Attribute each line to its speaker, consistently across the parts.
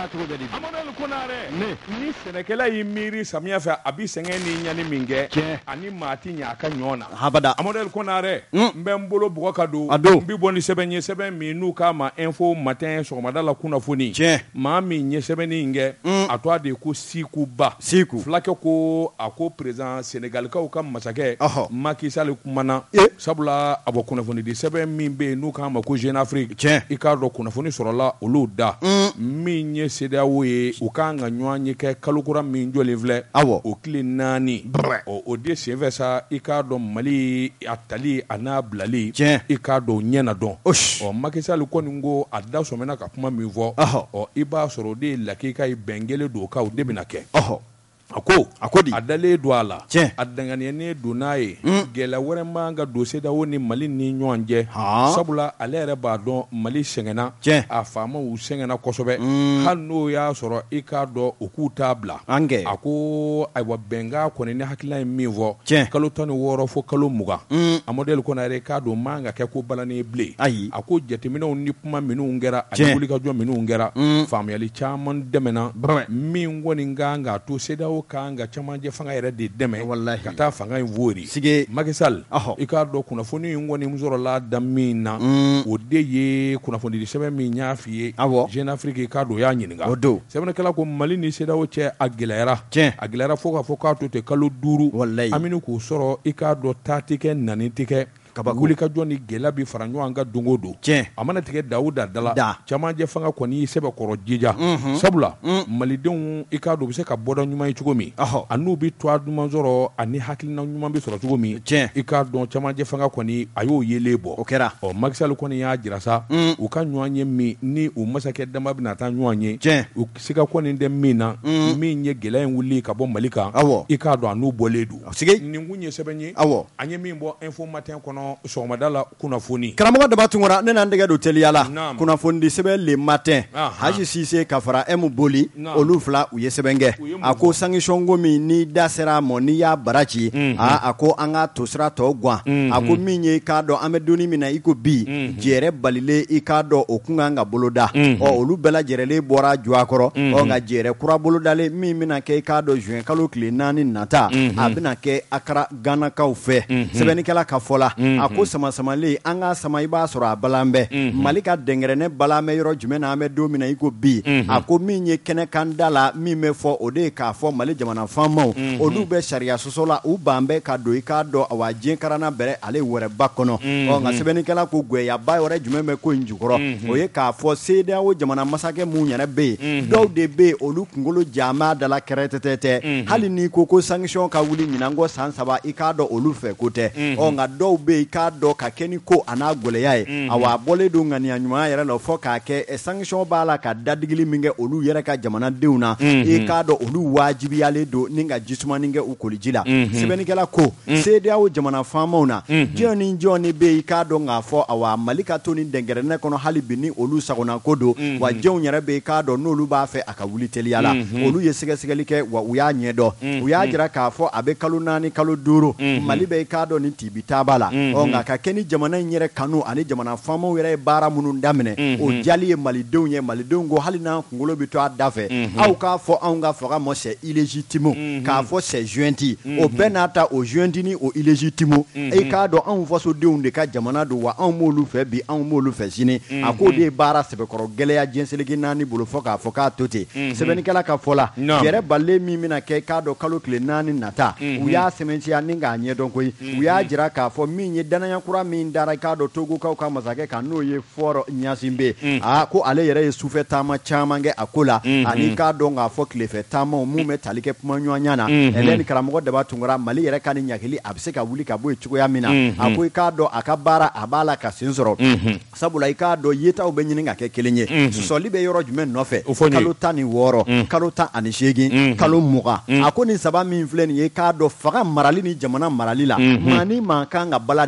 Speaker 1: Amadou Konare ni sɛnɛkɛla y'i miiri samiya fɛ a bi sɛgɛn ni ɲani min kɛ ani maa ti ɲɛ a ka ɲɔgɔn na
Speaker 2: habada
Speaker 1: Amadou Konare n bɛ n bolo bɔgɔ ka don n bi bɔ ni sɛbɛn ye sɛbɛn min n'u k'a ma info matin sɔgɔmada la kunnafoni maa min ye sɛbɛnni in kɛ a to a de ko Sikuba fulakɛ ko a ko président sénégalikaw ka masakɛ Macky Sall kumana sabula a bɔ kunnafoni di sɛbɛn min bɛ yen n'u k'a ma ko Jeune Afrique i k'a dɔn kunnafoni sɔrɔla olu da min ye CEDEAO ye u kan ka ɲɔgɔn ye kɛ kalo kura min jɔlen filɛ o tile 4 o de senfɛ sa i k'a dɔn Mali a tali a n'a bilali i k'a dɔn ɲɛna dɔn Macky Sall kɔni ko a da sɔmina ka kuma min fɔ i b'a sɔrɔ o de lakika ye bɛn kelen don ka o de bɛna kɛ a ko di a dalen don a la a danganiyanen don n'a ye gɛlɛya wɛrɛ man ka don CEDEAO ni Mali ni ɲɔgɔn cɛ sabula ale yɛrɛ b'a dɔn Mali sɛgɛnna a faamaw sɛgɛnna kosɛbɛ hali n'o y'a sɔrɔ i k'a dɔn u k'u t'a bila a ko ayiwa bɛnkan kɔni ni hakilina ye min fɔ kalo 16 fo kalo 20 Amadou Konare k'a dɔn man ka kɛ ko balani bilen a ko jateminɛw ni kuma minnu kɛra ani wulikajɔ minnu kɛra faamuyali caman dɛmɛna min kɔni kan ka to CEDEAO kan ka camancɛ fanga yɛrɛ de dɛmɛ ka taa fanga in voori Macky Sall i k'a dɔn kunnafoni in kɔni sɔrɔla da min na o de ye kunnafoni di sɛbɛn min y'a f'i ye Jeune Afrique i k'a dɔn o y'a ɲininka sɛbɛnnikɛla ko Mali ni CEDEAO cɛ a gɛlɛyara fo k'a fɔ k'a to ten kalo 5 aminu k'o sɔrɔ i k'a dɔn taa tɛ kɛ nani tɛ kɛ wuli ka jɔ ni gɛlɛya bi fara ɲɔgɔn kan don o don a mana tigɛ Dawuda dala camancɛ fanga kɔni y'i sɛbɛ kɔrɔ jija sabula malidenw i k'a dɔn u bɛ se ka bɔda ɲuman ye cogo min a n'u bi toit ɲuman sɔrɔ ani hakilina ɲuman bi sɔrɔ cogo min i k'a dɔn camancɛ fanga kɔni a y'o yelen bɔ o kɛra Macky Sall kɔni y'a jira sa u ka ɲɔgɔn ye min ni u masakɛ dama bɛna taa ɲɔgɔn ye u siga kɔni tɛ min na min ye gɛlɛya in wuli ka bɔ Mali kan i k'a dɔn a n'u bɔlen don nin kun ye sɛbɛn ye an ye min bɔ info matin kɔnɔ sɔgɔmada la kunnafoni
Speaker 2: karamɔgɔ daba tunkara ne n'an dɛgɛ don teliya la kunnafoni di sɛbɛn le matin Haji Cissé ka fara M Boli olu fila u ye sɛbɛn kɛ a ko sanction ko min ni da sera a ma n'i y'a bara ci a ko an ka to sira tɔ gan a ko min ye i k'a dɔn an bɛ donni min na i ko bi jɛrɛ balilen i k'a dɔn o kun kan ka boloda olu bɛɛ lajɛlen bɔra jɔ a kɔrɔ nka jɛrɛ kura bolodalen min bɛna kɛ i k'a dɔn juin kalo tile 4 nata a bɛna kɛ Accra Ganakaw fɛ sɛbɛnnikɛla ka fɔ la a ko sama-samalen an ka sama i b'a sɔrɔ a balan bɛɛ Mali ka dɛngɛrɛnɛ balan bɛ yɔrɔ jumɛn na an bɛ don min na i ko bi a ko min ye kɛnɛ kan da la min bɛ fɔ o de ye k'a fɔ Mali jamana faamaw olu bɛ sariya sɔsɔ la u ban bɛ ka don i k'a dɔn awa diɲɛ karana bɛrɛ ale wɛrɛba kɔnɔ nka sɛbɛnnikɛla ko gɛyaba wɛrɛ jumɛn bɛ ko in jukɔrɔ o ye k'a fɔ CEDEAO jamana masakɛ mun yɛrɛ bɛ yen dɔw de bɛ yen olu kunkolo jama dala kɛrɛtɛtɛ hali n'i ko sanction ka wuli ɲinan ko san 3 i k'a dɔn olu fɛ ko tɛ nka dɔw bɛ yen i k'a dɔn ka kɛ ni ko a n'a gɛlɛya ye awa bɔlen don ŋaniya ɲuman yɛrɛ la fɔ k'a kɛ sanction b'a la ka dadigili min kɛ olu yɛrɛ ka jamanadenw na i k'a dɔn olu wajibiyalen don ni ka jisumanin kɛ u koliji la sɛbɛnnikɛla ko CEDEAO jamana faamaw na jɔn ni jɔn ni bɛ yen i k'a dɔn k'a fɔ awa Mali ka to ni dɛngɛrɛnɛ kɔnɔ hali bi ni olu sagona ko don wa jɔnw yɛrɛ bɛ yen i k'a dɔn n'olu b'a fɛ a ka wuli teliya la olu ye sɛgɛsɛgɛli kɛ wa u y'a ɲɛdɔn u y'a jira k'a fɔ a bɛ kalo 4 kalo 5 Mali bɛ i k'a dɔn ni tibi taba la nka ka kɛ ni jamana in yɛrɛ kanu ani jamana faamaw yɛrɛ ye baara minnu daminɛ o jali ye malidenw ye malidenw ko hali n'an kunkolo bɛ to a da fɛ aw k'a fɔ anw ka faga ma c'est illégitime k'a fɔ c'est jointi o bɛɛ n'a ta o jointi ni o illégitime i k'a dɔn anw fasodenw de ka jamana don wa anw m'olu fɛ bi anw m'olu fɛ sini a k'o de ye baara sɛbɛkɔrɔ gɛlɛya diɲɛseleke 4 bolo fɔ k'a fɔ k'a to ten sɛbɛnnikɛla ka fɔ la yɛrɛ balen min bɛna kɛ k'a dɔn kalo tile 4 nata u y'a sɛmɛntiya ni k'a ɲɛdɔn koyi u y'a jira k'a fɔ min ye danaya kura min dara i k'a dɔn Togokaw ka masakɛ kan n'o ye Fɔrɔ Ɲasinbe ko ale yɛrɛ ye sufɛ taama caman kɛ a ko la ani k'a dɔn k'a fɔ tilefɛ taamaw mun bɛ tali kɛ kuma ɲɔgɔnya na ni karamɔgɔ daba tunkara Mali yɛrɛ ka ni ɲagili a bɛ se ka wuli ka bɔ yen cogoya min na a ko i k'a dɔn a ka baara a b'a la ka sen sɔrɔ sabula i k'a dɔn yetaw bɛ ɲini ka kɛ kelen ye sɔsɔli bɛ yɔrɔ jumɛn nɔfɛ kalo 16 kalo 18 kalo 20 a ko nin 3 min filɛ nin ye k'a dɔn faga marali ni jamana marali la maa ni maa kan ka bala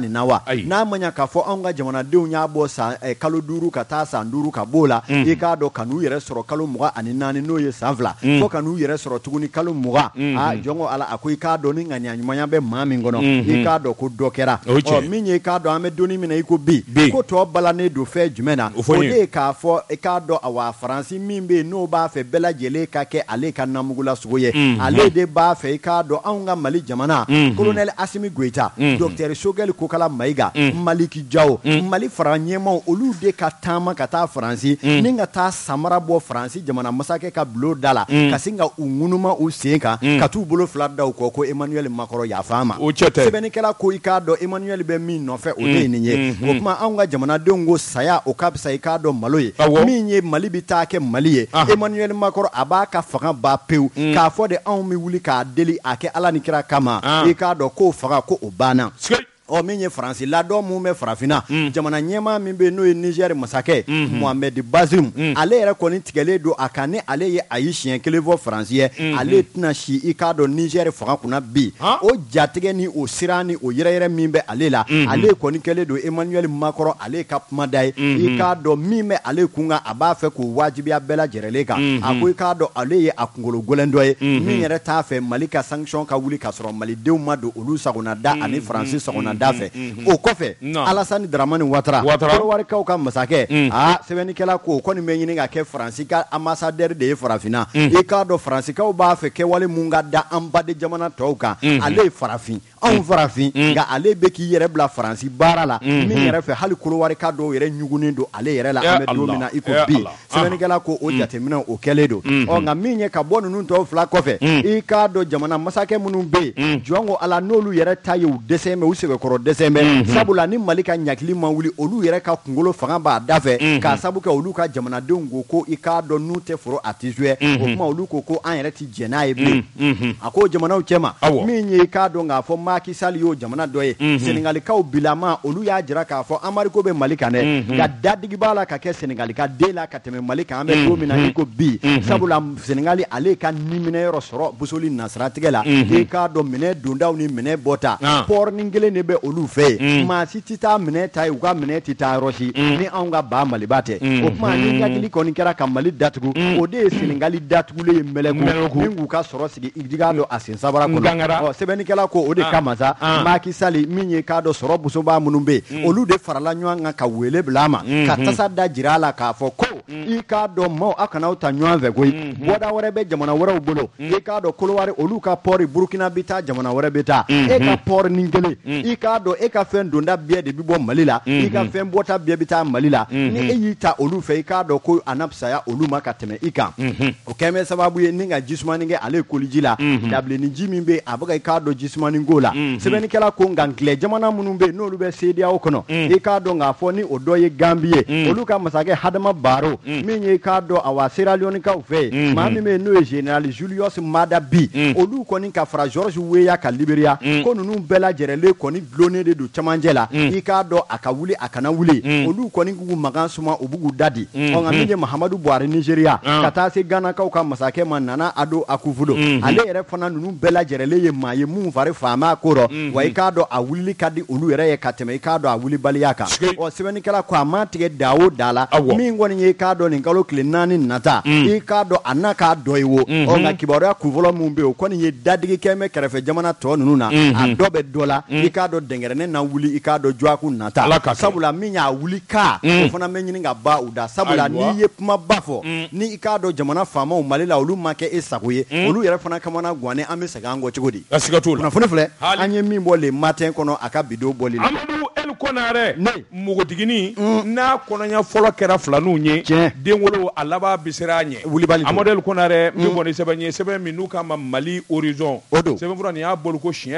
Speaker 2: nin na wa n'a ma ɲa k'a fɔ anw ka jamanadenw y'a bɔ san kalo 5 ka taa san 5 ka b'o la i k'a dɔn ka n'u yɛrɛ sɔrɔ kalo 24 n'o ye san 2 fo ka n'u yɛrɛ sɔrɔ tuguni kalo 20 jɔngo ala a ko i k'a dɔn ni ŋaniya ɲumanya bɛ maa min kɔnɔ i k'a dɔn ko dɔ kɛra min ye i k'a dɔn an bɛ donni min na i ko bi ko tɔ balannen don fɛn jumɛn na o de ye k'a fɔ i k'a dɔn awa Faransi min bɛ yen n'o b'a fɛ bɛɛ lajɛlen ka kɛ ale ka namugula sogo ye ale de b'a fɛ i k'a dɔn anw ka Mali jamana Colonel Assimi Goïta Dr Choguel Kokala Maïga Maliki Diao Mali fara ɲɛmaw olu de ka taama ka taa Faransi ni ka taa samara bɔ Faransi jamana masakɛ ka bulon da la ka sin ka u ŋunuma u sen kan ka t'u bolo fila da u kɔ ko Emmanuel Macron yafa ma sɛbɛnnikɛla ko i k'a dɔn Emmanuel bɛ min nɔfɛ o de ye nin ye o kuma anw ka jamanadenw ko saya o ka fisa i k'a dɔn malo ye min ye Mali bi taa kɛ Mali ye Emmanuel Macron a b'a ka fanga ba pewu k'a fɔ de anw bɛ wuli k'a deli a kɛ Ala ni kira kama i k'a dɔn k'o faga ko o banna min ye Faransi ladɔn mun bɛ farafinna jamana ɲɛmaa min bɛ n'o ye Niger masakɛ Mohamed Bazoum ale yɛrɛ kɔni tigɛlen don a kan ni ale ye a ye siɲɛ kelen fɔ Faransi ye ale tɛna si i k'a dɔn Niger fanga kunna bi o jatigɛ ni o siran ni o yɛrɛ min bɛ ale la ale kɔni kɛlen don Emmanuel Macron ale ka kumada ye i k'a dɔn min bɛ ale kun kan a b'a fɛ k'o wajibiya bɛɛ lajɛlen kan a ko i k'a dɔn ale ye a kunkolo gɛlɛn dɔ ye min yɛrɛ t'a fɛ Mali ka sanction ka wuli ka sɔrɔ Malidenw ma don olu sagona da ani Faransi sagona da fɛ o kɔfɛ Alassane Dramane Ouattara Kolowarikaw ka masakɛ sɛbɛnnikɛla ko o kɔni bɛ ɲini ka kɛ Faransi ka ambassadeur de ye farafinna i k'a dɔn Faransikaw b'a fɛ kɛwale mun ka da an baden jamana tɔw kan ale ye farafin anw farafin nka ale bɛ k'i yɛrɛ bila Faransi baara la min yɛrɛ fɛ hali Kolowarika dɔw yɛrɛ ɲugunen don ale yɛrɛ la an bɛ don min na i ko bi sɛbɛnnikɛla ko o jateminɛ o kɛlen don nka min ye ka bɔ ninnu tɔw fila kɔfɛ i k'a dɔn jamana masakɛ minnu bɛ yen jɔn ko ala n'olu yɛrɛ ta ye u dɛsɛ mɛ u sɛbɛkɔrɔ dɛsɛ sabula ni Mali ka ɲakili ma wuli olu yɛrɛ ka kunkolo fanga b'a da fɛ k'a sabu kɛ olu ka jamanadenw ko i k'a dɔn n'u tɛ foro a tɛ jouer o kuma olu ko an yɛrɛ tɛ jɛn n'a ye bilen a ko jamanaw cɛma min ye i k'a dɔn k'a fɔ Macky Sall y'o jamana dɔ ye Senegalikaw bilama olu y'a jira k'a fɔ Amarico bɛ Mali kan dɛ nka dadigi b'a la ka kɛ Senegalika den la ka tɛmɛ Mali kan an bɛ don min na i ko bi sabula Senegali ale ka niminɛyɔrɔ sɔrɔ Busoli nasiratigɛ la i k'a dɔn minɛ dondaw ni minɛ bɔta port ni kelen de bɛ olu fɛ maa si tɛ taa minɛ ta ye u ka minɛ tɛ taa yɔrɔ si ni anw ka ba Maliba tɛ o kuma ni ɲagili kɔni kɛra ka Mali datugu o de ye Senegali datugulen ye mɛlɛku min k'u ka sɔrɔ sigi i k'a dɔn a sen sabara kɔnɔ sɛbɛnnikɛla ko o de kama sa Macky Sall min ye k'a dɔn sɔrɔ busoba minnu bɛ yen olu de farala ɲɔgɔn kan ka wele bila a ma ka tasa da jira a la k'a fɔ ko i k'a dɔn maaw a kana ta ɲɔgɔn fɛ koyi bɔda wɛrɛ bɛ jamana wɛrɛw bolo i k'a dɔn Kolowari olu ka port Burkina bɛ taa jamana wɛrɛ bɛ taa e ka port ni kelen i k'a dɔn e ka fɛn donda bɛɛ de bɛ bɔ Mali la i ka fɛn bɔta bɛɛ bɛ taa Mali la ni e y'i ta olu fɛ i k'a dɔn ko a na fisaya olu ma ka tɛmɛ i kan o kɛn bɛ sababu ye ni ka jisumani kɛ ale koliji la dabilenni ji min bɛ a bɛ ka i k'a dɔn jisumani ko la sɛbɛnnikɛla ko nka tilɛ jamana minnu bɛ yen n'olu bɛ CEDEAO kɔnɔ i k'a dɔn k'a fɔ ni o dɔ ye Gambie ye olu ka masakɛ Hadama Barrow min ye i k'a dɔn awa Sierra Leonekaw fɛ yen maa min bɛ yen n'o ye Général Julius Maada Bi olu kɔni ka fara George Weah ka Liberia ko ninnu bɛɛ lajɛlen kɔni dulonnen de don cɛmancɛ la i k'a dɔn a ka wuli a kana wuli olu kɔni k'u makan suma u b'u da di nka min ye Mahamadu Buhari Nigeria ka taa se Ganakaw ka masakɛ ma Nana Addo Akufo-Addo ale yɛrɛ fana ninnu bɛɛ lajɛlen ye maa ye mun fari faama ko rɔ wa i k'a dɔn a wulili ka di olu yɛrɛ ye ka tɛmɛ i k'a dɔn a wulibaliya kan sɛbɛnnikɛla ko a ma tigɛ da o da la min kɔni ye i k'a dɔn nin kalo tile 4 nata i k'a dɔn a n'a k'a dɔ ye wo nka kibaruya kunfɔlɔ min bɛ yen o kɔni ye dadigi kɛ mɛ kɛrɛfɛ jamana tɔ ninnu na a dɔ bɛ dɔ la i k'a dɔn dɛngɛrɛnin na wuli i k'a dɔn Joaku nata sabula min y'a wuli ka o fana bɛ ɲini ka ba u da sabula n'i ye kuma ba fɔ ni i k'a dɔn jamana faamaw Mali la olu ma kɛ e sago ye olu yɛrɛ fana kamana guwanen an bɛ segin an kɔ cogo di kunnafoni filɛ an ye min bɔ le matin kɔnɔ a ka bidon bɔli la
Speaker 1: Amadu Konare npogotigini n'a kɔnɔɲɛ fɔlɔ kɛra filaninw ye den wolo a laban bisera a ɲɛ wulibali Amadu Konare min kɔni sɛbɛn ye sɛbɛn min n'u k'a ma Mali horizon sɛbɛn fura nin y'a boli ko siɲɛ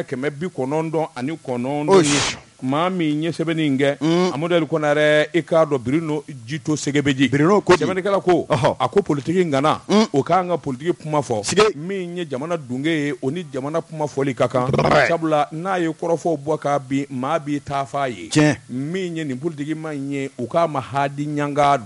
Speaker 1: 199 ye maa min ye sɛbɛnni in kɛ Amadu Konare i k'a dɔn Birino Jito Segebeji sɛbɛnnikɛla ko a ko politiki in gana o k'an ka politiki kuma fɔ min ye jamana dunge ye o ni jamana kuma fɔli ka kan sabula n'a ye kɔrɔfɔw bɔ k'a bin maa b'i taa f'a ye min ye nin politiki ma ye u k'a ma Hadi Ɲangadu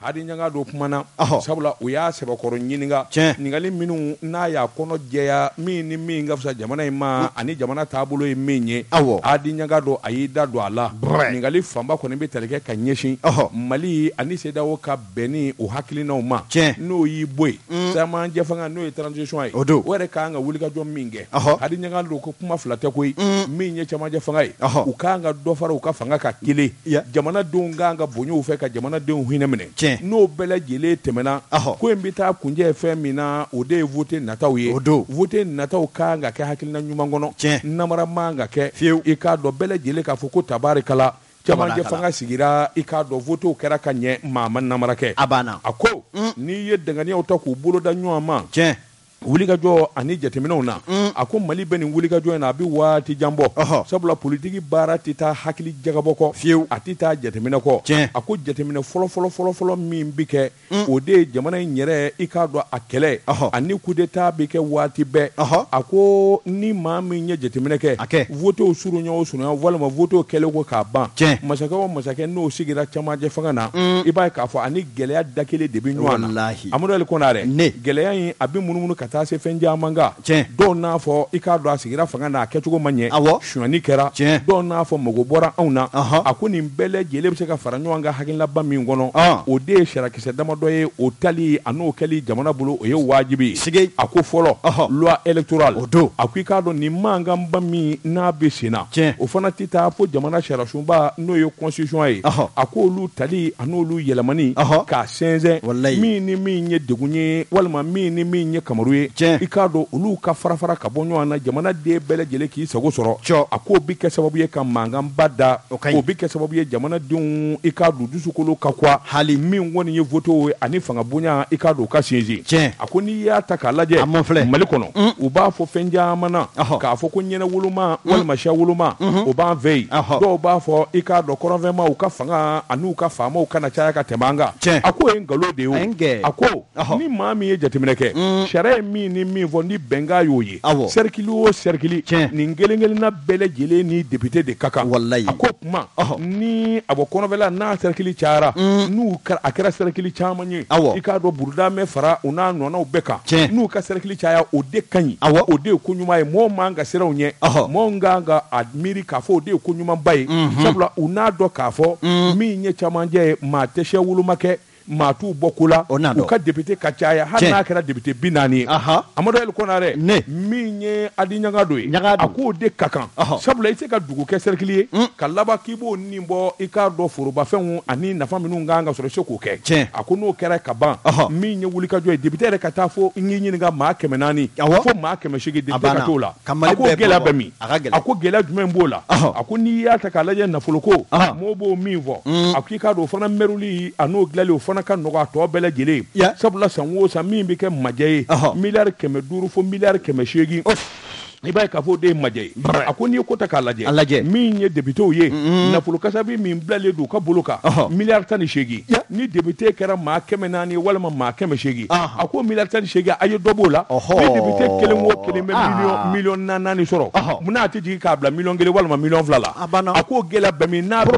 Speaker 1: hadi ɲanga do kumana sabula u y'a sɛbɛkɔrɔ ɲininka ɲininkali minnu n'a y'a kɔnɔ jɛya min ni min ka fisa jamana in ma ani jamana taabolo ye min ye hadi ɲanga do a y'i da don a la ɲininkali fanba kɔni bɛ tali kɛ ka ɲɛsin Mali ani CEDEAO ka bɛnni o hakilinaw ma n'o y'i bɔ yen caman jɛ fanga n'o ye transition ye o yɛrɛ k'an ka wulikajɔ min kɛ hadi ɲanga do ko kuma fila tɛ koyi min ye caman jɛ fanga ye u k'an ka dɔ fara u ka fanga ka kelen jamanadenw k'an ka bonɲɛw fɛ ka jamanadenw hinɛ minɛ n'o bɛɛ lajɛlen tɛmɛna ko in bɛ taa kuncɛ fɛn min na o de ye vote nataw ye vote nataw k'an ka kɛ hakilina ɲuman kɔnɔ namara man ka kɛ fiyewu i k'a dɔn bɛɛ lajɛlen k'a fɔ ko tabarikala cɛmancɛ fanga sigira i k'a dɔn votew kɛra ka ɲɛ maa ma namara kɛ a ko n'i ye danganiyaw ta k'u bolo da ɲɔgɔn ma wulikajɔ ani jateminɛw na a ko Mali bɛ nin wulikajɔ in na a bɛ waati jan bɔ sabula politiki baara tɛ taa hakili jagabɔ kɔ fiyewu a tɛ taa jateminɛ kɔ a ko jateminɛ fɔlɔ min bi kɛ o de ye jamana in yɛrɛ i k'a dɔn a kɛlɛ ani coup d'état bi kɛ waati bɛɛ a ko ni maa min ye jateminɛ kɛ votew surunya o surunya walima votew kɛlen ko k'a ban masakɛ o masakɛ n'o sigira camancɛ fanga na i b'a ye k'a fɔ ani gɛlɛya da kelen de bɛ ɲɔgɔn na Amadu Ali Konare gɛlɛya in a bɛ munumunu ka taa se fɛn caman kan dɔw n'a fɔ i k'a dɔn a sigira fanga na a kɛcogo ma ɲɛ suɲɛni kɛra dɔw n'a fɔ mago bɔra anw na a ko nin bɛɛ lajɛlen bɛ se ka fara ɲɔgɔn kan hakilinaba min kɔnɔ o de ye sarakisɛ damadɔ ye o tali a n'o kɛli jamana bolo o ye wajibi ye a ko fɔlɔ loi électorale o don a ko i k'a dɔn nin mankanba min n'a bɛ sen na o fana tɛ taa fo jamana sariyasunba n'o ye constitution ye a ko olu tali a n'olu yɛlɛmani k'a sɛnsɛn min ni min ye degun ye walima min ni min ye kamaru ye i k'a dɔn olu ka fara ka bɔ ɲɔgɔn na jamanaden bɛɛ lajɛlen k'i sago sɔrɔ a k'o bi kɛ sababu ye ka mankanba da o bi kɛ sababu ye jamanadenw i k'a dɔn dusukolo ka kuwa hali min kɔni ye votew ye ani fanga bonya i k'a dɔn u ka sinsin a ko n'i y'a ta k'a lajɛ Mali kɔnɔ u b'a fɔ fɛn caman na k'a fɔ ko ɲɛnɛ woloma walima siya woloma o b'an fɛ yen dɔw b'a fɔ i k'a dɔn kɔrɔnfɛnma u ka fanga an'u ka faamaw kana caya ka tɛmɛ an kan a ko ye nkalon de ye a ko ni maa min ye jateminɛ kɛ sariya ye min ni min fɔ ni bɛnkan y'o ye cercle o cercle nin kelen-kelenna bɛɛ lajɛlen ni député de ka kan a ko kuma ni a bɔ kɔnɔfɛla n'a cercle cayara n'u a kɛra cercle caman ye i k'a dɔn burudamɛ fara u n'a nɔnaw bɛɛ kan n'u ka cercle caya o de ka ɲi o de ye ko ɲuman ye mɔgɔw man ka siranw ɲɛ mɔgɔw kan ka a miiri k'a fɔ o de ye ko ɲumanba ye sabula u n'a dɔn k'a fɔ min ye camancɛ ye maa tɛ siya woloma kɛ maa t'u bɔ ko la u ka député ka caya hali n'a kɛra député 40 ye Amadu Ali Konare min ye Adi Ɲagado ye a k'o de ka kan sabula i tɛ se ka dugu kɛ cercle ye ka laban k'i b'o nin bɔ i k'a dɔn forobafɛnw ani nafa minnu kan ka sɔrɔ i se k'o kɛ a ko n'o kɛra ka ban min ye wulikajɔ ye député yɛrɛ ka taa fo n y'i ɲininka maa 400 fo maa 800 député ka t'o la a ko gɛlɛya bɛ min a ko gɛlɛya jumɛn b'o la a ko n'i y'a ta k'a lajɛ nafoloko mɔgɔw b'o min fɔ a ko i k'a dɔn o fana mɛruli a n'o dilanli o fana ka nɔgɔ a tɔ bɛɛ lajɛlen sabula san o san min bɛ kɛ majɛ ye miliyari 500 fo miliyari 800 i b'a ye k'a fɔ o de ye majɛ ye a ko n'i ye ko ta k'a lajɛ min ye députéw ye nafolo kasabi min bilalen don u ka bolo kan miliyari 18 ni député kɛra maa 400 walima maa 800 a ko miliyari 18 a ye dɔ b'o la ni député kelen o kelen bɛ miliyɔn 4 sɔrɔ munna a tɛ jigin k'a bila miliyɔn 1 walima miliyɔn 2 la a ko gɛlɛya bɛɛ min n'a bɛ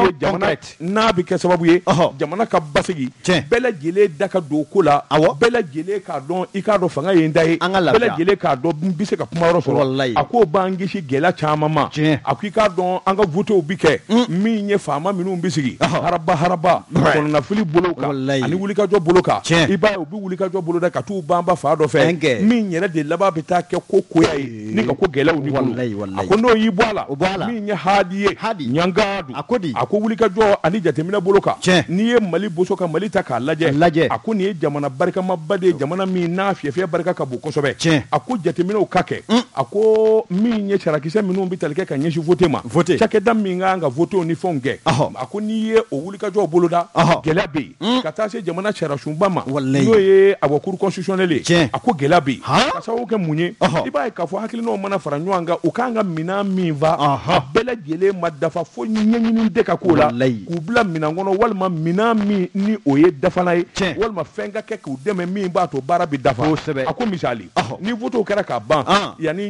Speaker 1: kɛ sababu ye jamana ka basigi bɛɛ lajɛlen da ka don ko la bɛɛ lajɛlen k'a dɔn i k'a dɔn fanga ye n da ye bɛɛ lajɛlen k'a dɔn n bɛ se ka kuma yɔrɔ sɔrɔ a ko b'an kisi gɛlɛya caman ma a ko i k'a dɔn an ka votew bi kɛ min ye faama minnu bɛ sigi haraba kɔnɔnafili bolo kan ani wulikajɔ bolo kan i b'a ye u bɛ wulikajɔ bolo da ka t'u banba fa dɔ fɛ min yɛrɛ de laban bɛ taa kɛ ko koya ye ni ka ko gɛlɛyaw ni bolo a ko n'o y'i bɔ a la min ye hadi ye ɲangadu a ko wulikajɔ ani jateminɛ bolo kan n'i ye Mali boso ka Mali ta k'a lajɛ a ko nin ye jamana barikamaba de ye jamana min n'a fiyɛfiyɛ barika ka bon kosɛbɛ a ko jateminɛw ka kɛ a ko min ye sarakisɛ minnu bɛ tali kɛ ka ɲɛsin vote ma cakɛda min kan ka votew ni fɛnw kɛ a ko n'i ye o wulikajɔw boloda gɛlɛya bɛ yen ka taa se jamana sariyasunba ma n'o ye a bɔ cour constitutionnelle ye a ko gɛlɛya bɛ yen ka sababu kɛ mun ye i b'a ye k'a fɔ hakilinaw mana fara ɲɔgɔn kan u kan ka minan min fa a bɛɛ lajɛlen ma dafa fo ɲɛɲini de ka k'o la k'u bila minan kɔnɔ walima minan min ni o ye dafala ye walima fɛn ka kɛ k'u dɛmɛ min b'a to baara bɛ dafa a ko misali ni votew kɛra ka ban yanni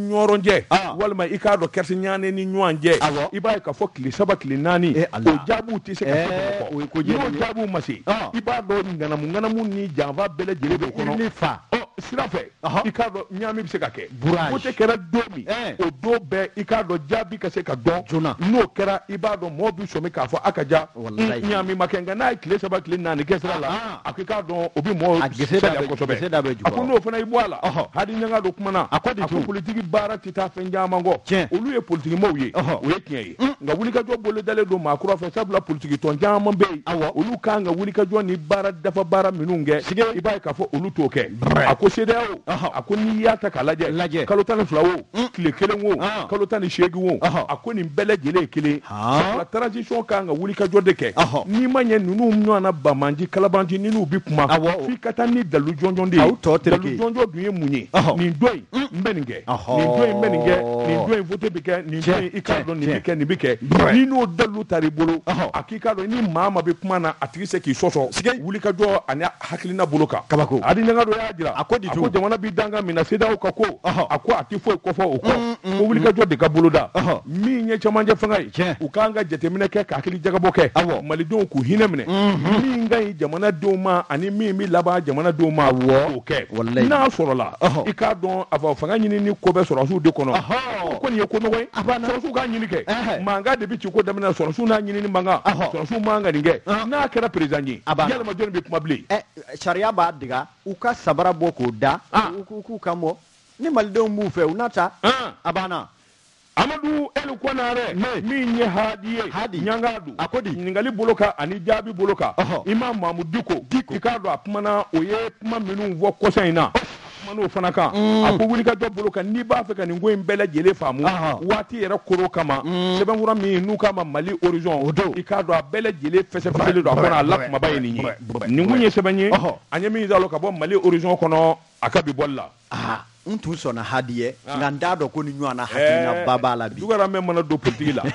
Speaker 1: ɲɔrɔnjɛ walima i k'a dɔn kɛrɛsi ɲaane ni ɲɔgɔn jɛ i b'a ye k'a fɔ tile 3 tile 4 o jaabiw tɛ se ka fɔ n'o jaabiw ma se i b'a dɔn ŋanamu ni janfa bɛɛ lajɛlen bɛ kɔnɔ ni fa sira fɛ i k'a dɔn ɲaami bɛ se ka kɛ o tɛ kɛra don min o don bɛɛ i k'a dɔn jaabi ka se ka dɔn joona n'o kɛra i b'a dɔn mɔgɔw bɛ sɔmi k'a fɔ a ka ja ɲaami ma kɛ nka n'a ye tile 3 tile 4 kɛ sira la a ko i k'a dɔn o bɛ mɔgɔw sɛgɛn kosɛbɛ a ko n'o fana i bɔ a la hadi ɲanga dɔ kumana a ko politiki baara tɛ taa fɛn caman kɔ olu ye politigimɔgɔw ye o ye tiɲɛ ye nka wulikajɔ bolo dalen don maa kura fɛ sabula politiki tɔn caman bɛ yen olu kan ka wulikajɔ ni baara dafa baara minnu kɛ i b'a ye k'a fɔ olu t'o kɛ a ko CEDEAO a ko n'i y'a ta k'a lajɛ kalo 12 o tile 1 o kalo 18 o a ko nin bɛɛ lajɛlen ye kelen sabula transition kan ka wulikajɔ de kɛ n'i ma ɲɛ ninnu ɲɔgɔnna bamanji kalabanji ni n'u bɛ kuma f'i ka taa ni dalu jɔnjɔn de ye dalu jɔnjɔn dun ye mun ye nin don in n bɛ nin kɛ nin don in n bɛ nin kɛ nin don in vote bɛ kɛ nin don in i k'a dɔn nin bɛ kɛ nin bɛ kɛ ni n'o dalu tar'i bolo a k'i k'a dɔn ni maa ma bɛ kuma na a tigi se k'i sɔsɔ wulikajɔ ani hakilina bolo kan kabako Hadi Ɲanga dɔ y'a jira a ko jamana bɛ danga min na CEDEAO ka ko a ko a tɛ foyi kɔfɔ o kɔ ko wulikajɔ de ka boloda min ye cɛmancɛ fanga ye u k'an ka jateminɛ kɛ ka hakili jagabɔ kɛ malidenw k'u hinɛ minɛ min ka ɲi jamanadenw ma ani min bɛ laban jamanadenw ma o kɛ n'a sɔrɔla i k'a dɔn a fɔ fanga ɲini ni ko bɛ sɔrɔsiw de kɔnɔ ko nin ye ko nɔgɔ ye sɔrɔsiw k'a ɲini kɛ mankan de bɛ ci ko daminɛ sɔrɔsiw n'a ɲini ni mankan sɔrɔsiw man ka nin kɛ n'a kɛra président ye yalima jɔnni bɛ kuma bilen
Speaker 2: sariya b'a diga u ka sabara bɔ k'o da k'u kan bɔ ni malidenw b'u fɛ u n'a ta a banna
Speaker 1: Amadu Elu Konare min ye Hadi Ɲanga a ko di ɲininkali bolo kan ani jaabi bolo kan Imam Mamu Diko i k'a dɔn a kumana o ye kuma minnu fɔ kɔsa in na kumana o fana kan a ko wulikajɔ bolo kan n'i b'a fɛ ka nin ko in bɛɛ lajɛlen faamu waati yɛrɛ koro kama sɛbɛnkura min n'u k'a ma Mali horizon o don i k'a dɔn a bɛɛ lajɛlen fɛsɛfɛsɛlen don a kɔnɔ a la kumaba ye nin ye nin kun ye sɛbɛn ye an ye min y'a ka bɔ Mali horizon kɔnɔ a ka bi bɔli la
Speaker 2: n tun sɔnna Hadi ye nka n t'a dɔn ko ni ɲɔgɔnna hakilina ba b'a la bi
Speaker 1: Dugaramɛ mana don politiki la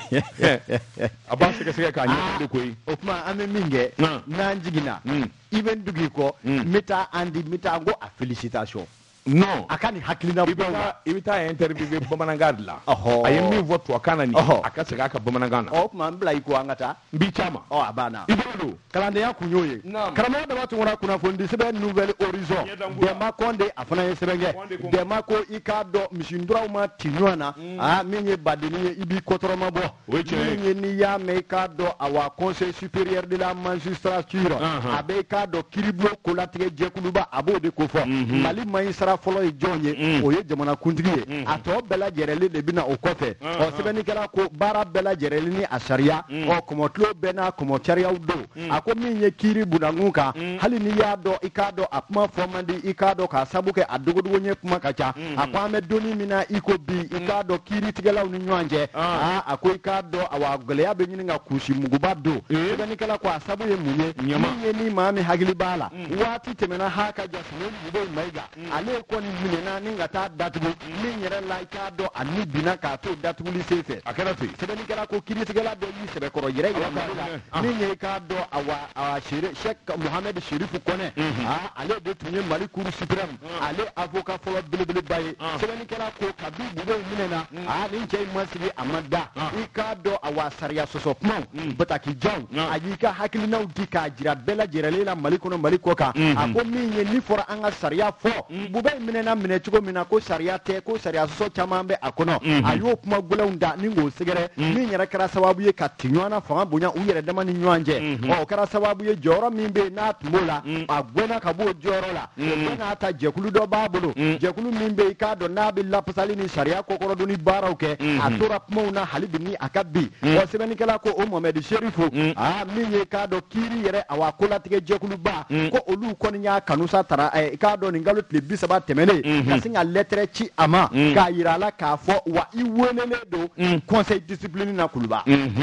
Speaker 1: a b'a sɛgɛsɛgɛ k'a ɲɛ koyi
Speaker 2: o tuma an bɛ min kɛ n'an jiginna i bɛ n dugu i kɔ n bɛ taa an ko a félicitation
Speaker 1: non
Speaker 2: a ka nin hakilina
Speaker 1: i bɛ taa interview bamanankan de la a ye min fɔ tubabukan na nin a ka segin a ka bamanankan na
Speaker 2: o tuma n bila i ko an ka taa
Speaker 1: n b'i caman
Speaker 2: a banna
Speaker 1: i bolo don
Speaker 2: kalandenya kun y'o ye karamɔgɔ dama tun kɔnɔ kunnafoni sɛbɛn nouvelle horizon Dɛma Kɔnde a fana ye sɛbɛn kɛ Dɛma ko i k'a dɔn misiduraw ma ci ɲɔgɔn na min ye badenni ye i b'i kɔtɔrɔma bɔ min ye n'i y'a mɛn i k'a dɔn awa conseil supérieur de la magistrature a bɛ i k'a dɔn kiiribulon kolatigɛ jɛkuluba a b'o de ko fɔ Mali magistrat fɔlɔ ye jɔn ye o ye jamanakuntigi ye a tɔ bɛɛ lajɛlen de bɛna o kɔfɛ sɛbɛnnikɛla ko baara bɛɛ lajɛlen ni a sariya kɔmɔtulo bɛɛ n'a kɔmɔcariyaw don a ko min ye kiiri bunakun kan hali n'i y'a dɔn i k'a dɔn a kuma fɔ man di i k'a dɔn k'a sabu kɛ a dogodogo ɲɛ kuma ka ca a ko an bɛ donni min na i ko bi i k'a dɔn kiiritigɛlaw ni ɲɔgɔn cɛ a ko i k'a dɔn awa gɛlɛya bɛ ɲini ka kusi muguba don sɛbɛnnikɛla ko a sabu ye mun ye min ye ni maa min hakili b'a la waati tɛmɛna ha ka ja Sumaworo Mugo Mayiga ale kɔni minɛna ni ka taa datugu min yɛrɛ la i k'a dɔn a ni binna k'a to datuguli sen fɛ
Speaker 1: a kɛra ten
Speaker 2: sɛbɛnnikɛla ko kiiritigɛla dɔ y'i sɛbɛkɔrɔ yɛrɛ yɛrɛ Mali la min ye i k'a dɔn awa Sheikh Mohamed Sherifu Kɔnɛ ale de tun ye Mali cour suprême ale avocat fɔlɔ belebeleba ye sɛbɛnnikɛla ko kabi Mugo minɛ na ni cɛ in ma sigi a ma da i k'a dɔn awa sariya sɔsɔ kumaw batakijanw a y'i ka hakilinaw di k'a jira bɛɛ lajɛlen la Mali kɔnɔ Mali kɔ kan a ko min ye ni fɔra an ka sariya fɔ Buba in minɛna minɛ cogo min na ko sariya tɛ ko sariya sɔsɔ caman bɛ a kɔnɔ a y'o kuma gɛlɛnw da ni k'o sɛgɛrɛ min yɛrɛ kɛra sababu ye ka tiɲɔgɔnna fanga bonya u yɛrɛ dama ni ɲɔgɔn cɛ o kɛra sababu ye jɔyɔrɔ min bɛ yen n'a tun b'o la a gɛnna ka bɔ o jɔyɔrɔ la o bɛ n'a ta jɛkulu dɔ b'a bolo jɛkulu min bɛ yen i k'a dɔn n'a bɛ lafasali ni sariya kɔkɔrɔdonni baaraw kɛ a tora kumaw na hali bi ni a ka bi sɛbɛnnikɛla ko o Mohamed Sherifu min ye k'a dɔn kiiri yɛrɛ awa kolatigɛ jɛkuluba ko olu kɔni y'a kanu sa tara i k'a dɔn nin kalo tile 30 tɛmɛnen ka sin ka lettre ci a ma k'a yira a la k'a fɔ wa i welelen don conseil discipline na Kuluba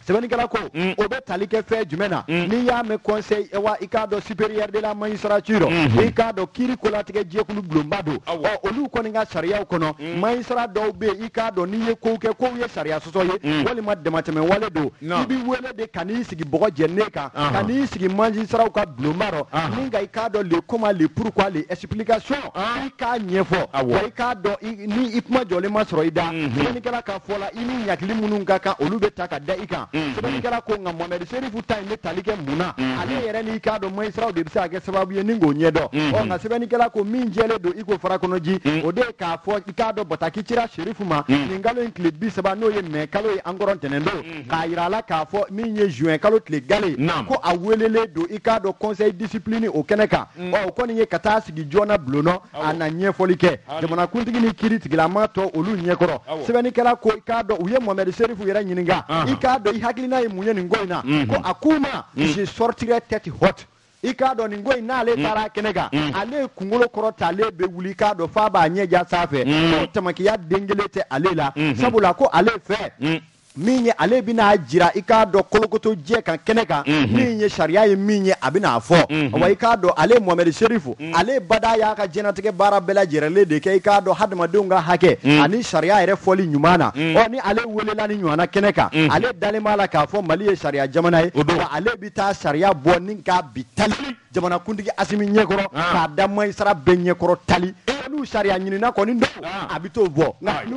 Speaker 2: sɛbɛnnikɛla ko o bɛ tali kɛ fɛn jumɛn na n'i y'a mɛn conseil wa i k'a dɔn supérieur de la magistrature i k'a dɔn kiiri kolatigɛ jɛkulu bulonba don olu kɔni ka sariyaw kɔnɔ magistrat dɔw bɛ yen i k'a dɔn n'i ye kow kɛ kow ye sariya sɔsɔ ye walima damatɛmɛ wale don i bɛ wele de ka n'i sigi bɔgɔ jɛnnen kan ka n'i sigi magistratw ka bulonba rɔ ni nka i k'a dɔn le comment le pourquoi le explication i k'a ɲɛfɔ wa i k'a dɔn ni i kuma jɔlen ma sɔrɔ i da sɛbɛnnikɛla ka fɔ la i ni ɲagili minnu ka kan olu bɛ ta ka da i kan sɛbɛnnikɛla ko nka Mohamed Serifu ta in bɛ tali kɛ mun na ale yɛrɛ n'i k'a dɔn magistratw de bɛ se ka kɛ sababu ye ni k'o ɲɛdɔn nka sɛbɛnnikɛla ko min jɛlen don i ko farakɔnɔji o de ye k'a fɔ i k'a dɔn Bataki cira Serifu ma nin kalo in tile 30 n'o ye mai kalo ye an kɔrɔ ntɛnɛn don k'a yira a la k'a fɔ min ye juin kalo tile gale ko a welelen don i k'a dɔn conseil discipline o kɛnɛ kan o kɔni ye ka taa sigi joona bulonnɔ a na ɲɛfɔli kɛ jamanakuntigi ni kiiri tigilama tɔ olu ɲɛkɔrɔ sɛbɛnnikɛla ko i k'a dɔn u ye Mohamed Serifu yɛrɛ ɲininka i k'a dɔn i hakilina ye mun ye nin ko in na ko a k'u ma je sortirai tête haute i k'a dɔn nin ko in n'ale taara kɛnɛ kan ale ye kunkolo kɔrɔ ta ale bɛ wuli i k'a dɔn f'a b'a ɲɛja sanfɛ ko tamakiya den kelen tɛ ale la sabula ko ale fɛ min ye ale bɛna jira i k'a dɔn kolokoto jɛ kan kɛnɛ kan min ye sariya ye min ye a bɛna fɔ wa i k'a dɔn ale Mohamed Serifu ale bada y'a ka diɲɛnatigɛ baara bɛɛ lajɛlen de kɛ i k'a dɔn hadamadenw ka hakɛ ani sariya yɛrɛ fɔli ɲuman na ni ale welela ni ɲɔgɔnna kɛnɛ kan ale dalen b'a la k'a fɔ Mali ye sariya jamana ye wa ale bɛ taa sariya bɔ ni k'a bi tali jamanakuntigi Asimi ɲɛkɔrɔ k'a da magistrat bɛɛ ɲɛkɔrɔ tali n'u sariya ɲinina kɔni don a bɛ t'o bɔ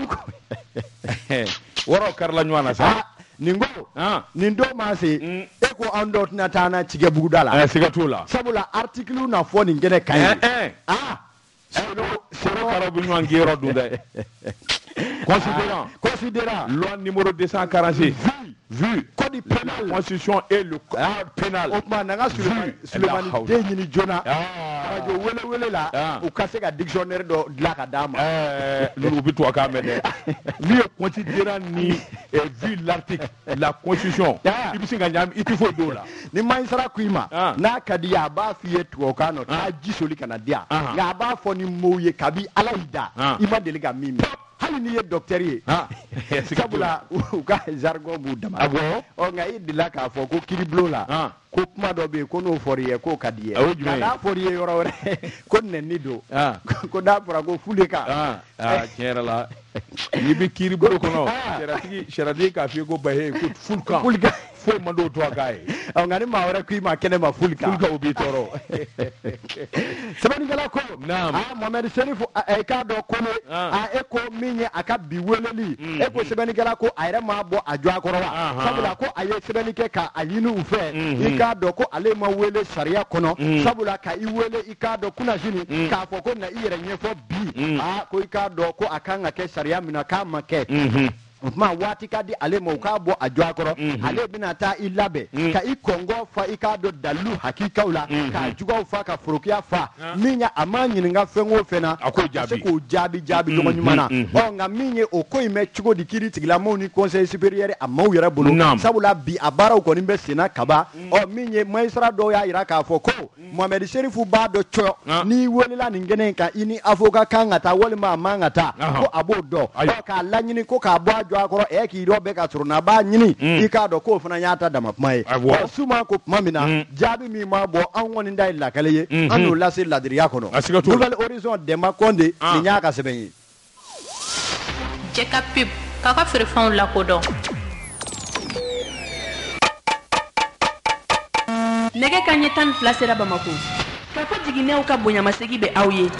Speaker 1: wɔrɔ karila ɲɔgɔn na sa
Speaker 2: nin ko nin don ma se e ko an dɔw tɛna taa na cikɛ buguda la
Speaker 1: siga t'o la
Speaker 2: sabula article na fɔ nin kɛnɛ kan ye
Speaker 1: sero karabu ɲɔgɔn kɛ yɔrɔ dun dɛ considérant loi numéro 246 vu code pénal constitution et le code pénal
Speaker 2: o tuma na n ka Sulemani den ɲini joona radio wele la u ka se ka dictionnaire dɔ dilan ka d'a ma
Speaker 1: n'u bɛ tubabukan mɛn dɛ n'i ye considérant ni vu l'article la constitution i bɛ se ka ɲagami i tɛ foyi don o la
Speaker 2: ni magistrat ko i ma n'a ka di ye a b'a f'i ye tubabukan na taa ji soli ka na di yan nka a b'a fɔ ni mots ye kabi Ala y'i da i ma deli ka min mɛn hali n'i ye docteur ye sabula u ka jargon b'u dama nka i delila k'a fɔ ko kiiribulon la ko kuma dɔ bɛ yen ko n'o fɔr'i ye k'o ka di ye nka n'a fɔr'i ye yɔrɔ wɛrɛ ko nɛni don ko n'a fɔra ko fulekan
Speaker 1: tiɲɛ yɛrɛ la n'i bɛ kiiribulon kɔnɔ saratigi k'a f'i ye ko bahe ko fulekan foyi man d'o tubabukan ye
Speaker 2: nka ni maa wɛrɛ k'i ma kɛnɛ ma fulekan
Speaker 1: o b'i tɔɔrɔ
Speaker 2: sɛbɛnnikɛla ko Mohamed Serifu i k'a dɔn ko e ko min ye a ka bi weleli e ko sɛbɛnnikɛla ko a yɛrɛ m'a bɔ a jɔ a kɔrɔ wa sabula ko a ye sɛbɛnni kɛ k'a ɲini u fɛ i k'a dɔn ko ale ma wele sariya kɔnɔ sabula ka i wele i k'a dɔn kunasini k'a fɔ ko na i yɛrɛ ɲɛfɔ bi ko i k'a dɔn ko a kan ka kɛ sariya min na k'a ma kɛ o tuma waati ka di ale ma u k'a bɔ a jɔ a kɔrɔ ale bɛna taa i labɛn ka i kɔngɔ fa i k'a dɔn dalilu hakikaw la k'a juguyaw fa ka forokiya fa min ye a ma ɲininka fɛn o fɛn na ka se k'o jaabi ɲɔgɔn ɲuman na nka min ye o ko in bɛ cogo di kiiri tigilamaw ni conseil supérieur a maaw yɛrɛ bolo sabula bi a baaraw kɔni bɛ senna kaba min ye magistrat dɔw y'a jira k'a fɔ ko Mohamed Serifu b'a dɔn cɔ n'i welela nin kɛnɛ in kan i ni avocat kan ka taa walima a man ka taa ko a b'o dɔn k'a laɲini ko k'a bɔ a jɔ a kɔrɔ k'i dɔ bɛ ka sɔrɔ n'a b'a ɲini i k'a dɔn k'o fana y'a ta dama kuma ye suma ko tuma min na jaabi min m'a bɔ an kɔni da ye lakale ye an n'o lase ladiriya kɔnɔ Nouvelle Horizon Demba Condé nin y'a ka sɛbɛn ye
Speaker 3: cɛ ka pib k'a ka feerefɛnw lakodɔn nɛgɛ kanɲɛ 12 sera Bamako k'a fɔ jiginɛw ka bonyamasegi bɛ aw ye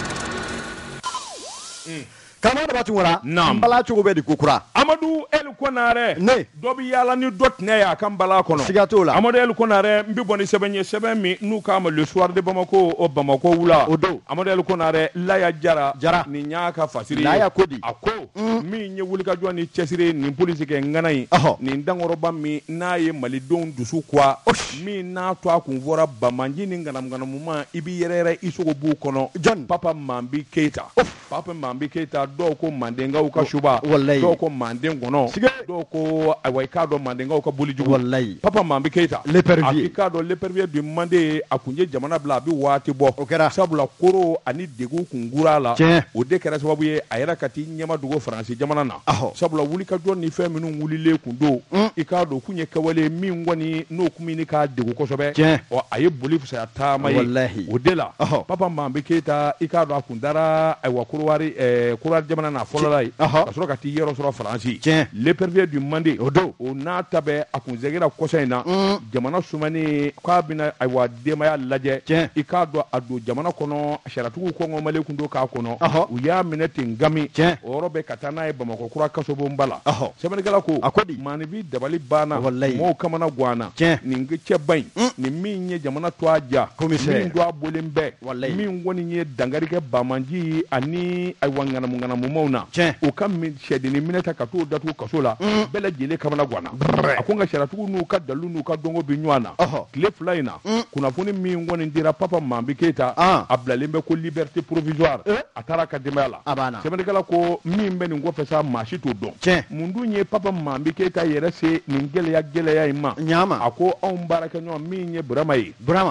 Speaker 2: karamɔgɔ Dabati Wara n bala cogo bɛ di kokura
Speaker 1: Amadu El Konaré ne dɔ bɛ yaala ni dɔ tinɛ ye a ka n bala kɔnɔ
Speaker 2: siga t'o la
Speaker 1: Amadu El Konaré n bɛ bɔ ni sɛbɛn ye sɛbɛn min n'u k'a ma le soir de Bamako o Bamako wula o don Amadu El Konaré Laya Jara nin y'a ka fasiri ye Laya ko di a ko min ye wulikajɔ ni cɛsiri nin polisi kɛ ŋana in nin dankɔrɔba min n'a ye malidenw dusu kuwa min n'a to a kun fɔra Bamanji ni ŋanamu-ŋanamu ma i b'i yɛrɛ i sogo b'u kɔnɔ John Papa Mambi Keita Papa Mambi Keita dɔw ko Mandenga u ka suba dɔw ko Manden kɔnɔ dɔw ko ayiwa i k'a dɔn Mandenga u ka bolijugu Papa Mambi Keita a k'i k'a dɔn l'épervier du Mande a kun ye jamana bila a bɛ waati bɔ sabula koro ani degun kun gur'a la o de kɛra sababu ye a yɛrɛ ka t'i ɲɛma dogo Faransi jamana na sabula wulikajɔ ni fɛn minnu wulilen kun don i k'a dɔn kun ye kɛwale min kɔni n'o kun min k'a degun kosɛbɛ ɔ a ye boli fisaya taama ye o de la Papa Mambi Keita i k'a dɔn a kun dara ayiwa Korowari jamana na fɔlɔ la ye ka sɔrɔ ka t'i yɔrɔ sɔrɔ Faransi l'épervier du Mande o don o n'a ta bɛɛ a kun zɛgira kɔsa in na jamana sumani k'a bɛna ayiwa denbaya lajɛ i k'a dɔn a don jamana kɔnɔ sariyatigiw kɔngɔmalen kun don k'a kɔnɔ u y'a minɛ ten gami o yɔrɔ bɛ ka taa n'a ye Bamakɔ kura kasobonba la sɛbɛnnikɛla ko maanifi dabali banna mɔɔw kamana guwanna nin cɛ ba in nin min ye jamana to a ja min do a bolen bɛɛ min kɔni ye dangari kɛ Bamanji ani ayiwa ŋanamu-ŋanamumaw na o ka sɛdennin minɛ ta ka t'o datugu kaso la bɛɛ lajɛlen kamana guwanna a ko nka sariyatigiw n'u ka dalilu n'u ka dɔnko bɛ ɲɔgɔn na tile fila in na kunnafoni min kɔni dira Papa Mambi Keita a bilalen bɛ ko liberté provisoire a taara a ka denbaya la sɛbɛnnikɛla ko min bɛ nin kɔfɛ sa maa si t'o dɔn mun dun ye Papa Mambi Keita yɛrɛ se nin gɛlɛya in ma a ko anw baarakɛɲɔgɔn min ye Burama ye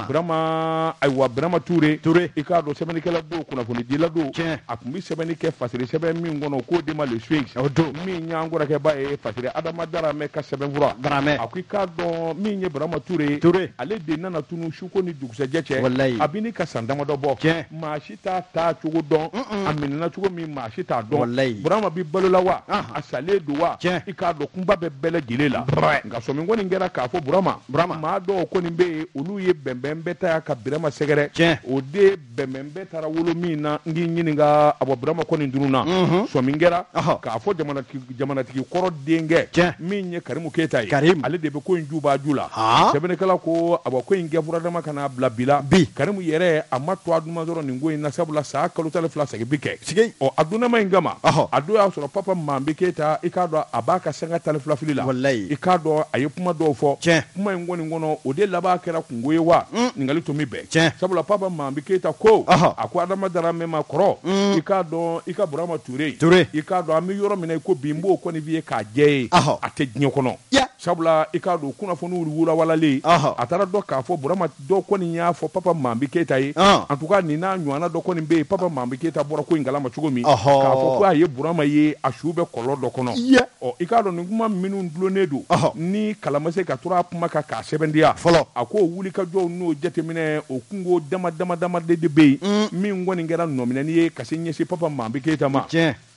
Speaker 1: Burama Ture i k'a dɔn sɛbɛnnikɛla don kunnafonidila don a kun bɛ sɛbɛnni kɛ fasiri sɛbɛn min kɔnɔ k'o de ma le Swings min y'an kɔrɔkɛba ye fasiri Adama Darame ka sɛbɛnfura a ko i k'a dɔn min ye Burama Ture ale de nana tunu suko ni dugusɛjɛ cɛ a bɛ ni ka san damadɔ bɔ maa si t'a taa cogo dɔn a minɛna cogo min maa si t'a dɔn Burama bi balola wa a salen don wa i k'a dɔn kunba bɛ bɛɛ lajɛlen la nka sɔmi kɔni kɛra k'a fɔ Burama maa dɔw kɔni bɛ yen olu ye bɛnbɛn bɛɛ ta ka Birama sɛgɛrɛ o de bɛnbɛn bɛɛ taara wolo min na n k'i ɲininka a bɔ Burama kɔni dunu na sɔmi kɛra k'a fɔ jamanatigi kɔrɔ denkɛ min ye Karimu Keita ye ale de bɛ ko in juba ju la sɛbɛnnikɛla ko a bɔ ko in kɛfura dama ka n'a bila bi la Karimu yɛrɛ a ma to a duma dɔrɔn nin ko in na sabula sa kalo tali fila segin bi kɛ a dunama in kama a don y'a sɔrɔ Papa Mambi Keita i k'a dɔn a b'a ka sanga tali fila fili la i k'a dɔn a ye kuma dɔw fɔ kuma in kɔni kɔnɔ o de laban kɛra kungo ye wa ningali tun bɛ bɛn sabula Papa Mambi Keita ko a ko Adama Darame ma kɔrɔ i k'a dɔn i ka Burama Ture i k'a dɔn an bɛ yɔrɔ min na i ko bi n b'o kɔni f'i ye k'a jɛ ye a tɛ diɲɛ kɔnɔ sabula i k'a dɔn kunnafoniw wurawalalen a taara dɔn k'a fɔ Burama dɔ kɔni y'a fɔ Papa Mambi Keita ye en tout cas nin n'a ɲɔgɔnna dɔ kɔni bɛ yen Papa Mambi Keita bɔra ko in kalama cogo min k'a fɔ ko a ye Burama ye a su bɛ kɔlɔlɔ dɔ kɔnɔ i k'a dɔn nin kuma minnu dulonnen don ni kala ma se ka tora a kuma kan k'a sɛbɛntiya fɔlɔ a ko wulikajɔw n'o jateminɛ o kungo dama de bɛ yen min kɔni kɛra nɔminɛni ye ka se ɲɛsin Papa Mambi Keita ma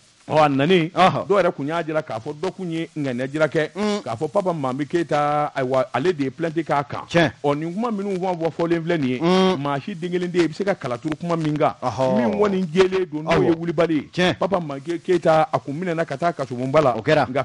Speaker 1: a nani dɔw yɛrɛ kun y'a jira k'a fɔ dɔ kun ye ŋaniya jira kɛ k'a fɔ Papa Mambi Keita ayiwa ale de ye plainte k'a kan nin kuma minnu fɔlen filɛ nin ye maa si den kelen de i bɛ se ka kalaturu kuma min kan min kɔni jɛlen don n'o ye wulibali ye Papa Mambi Keita a kun minɛna ka taa kasobonba la nka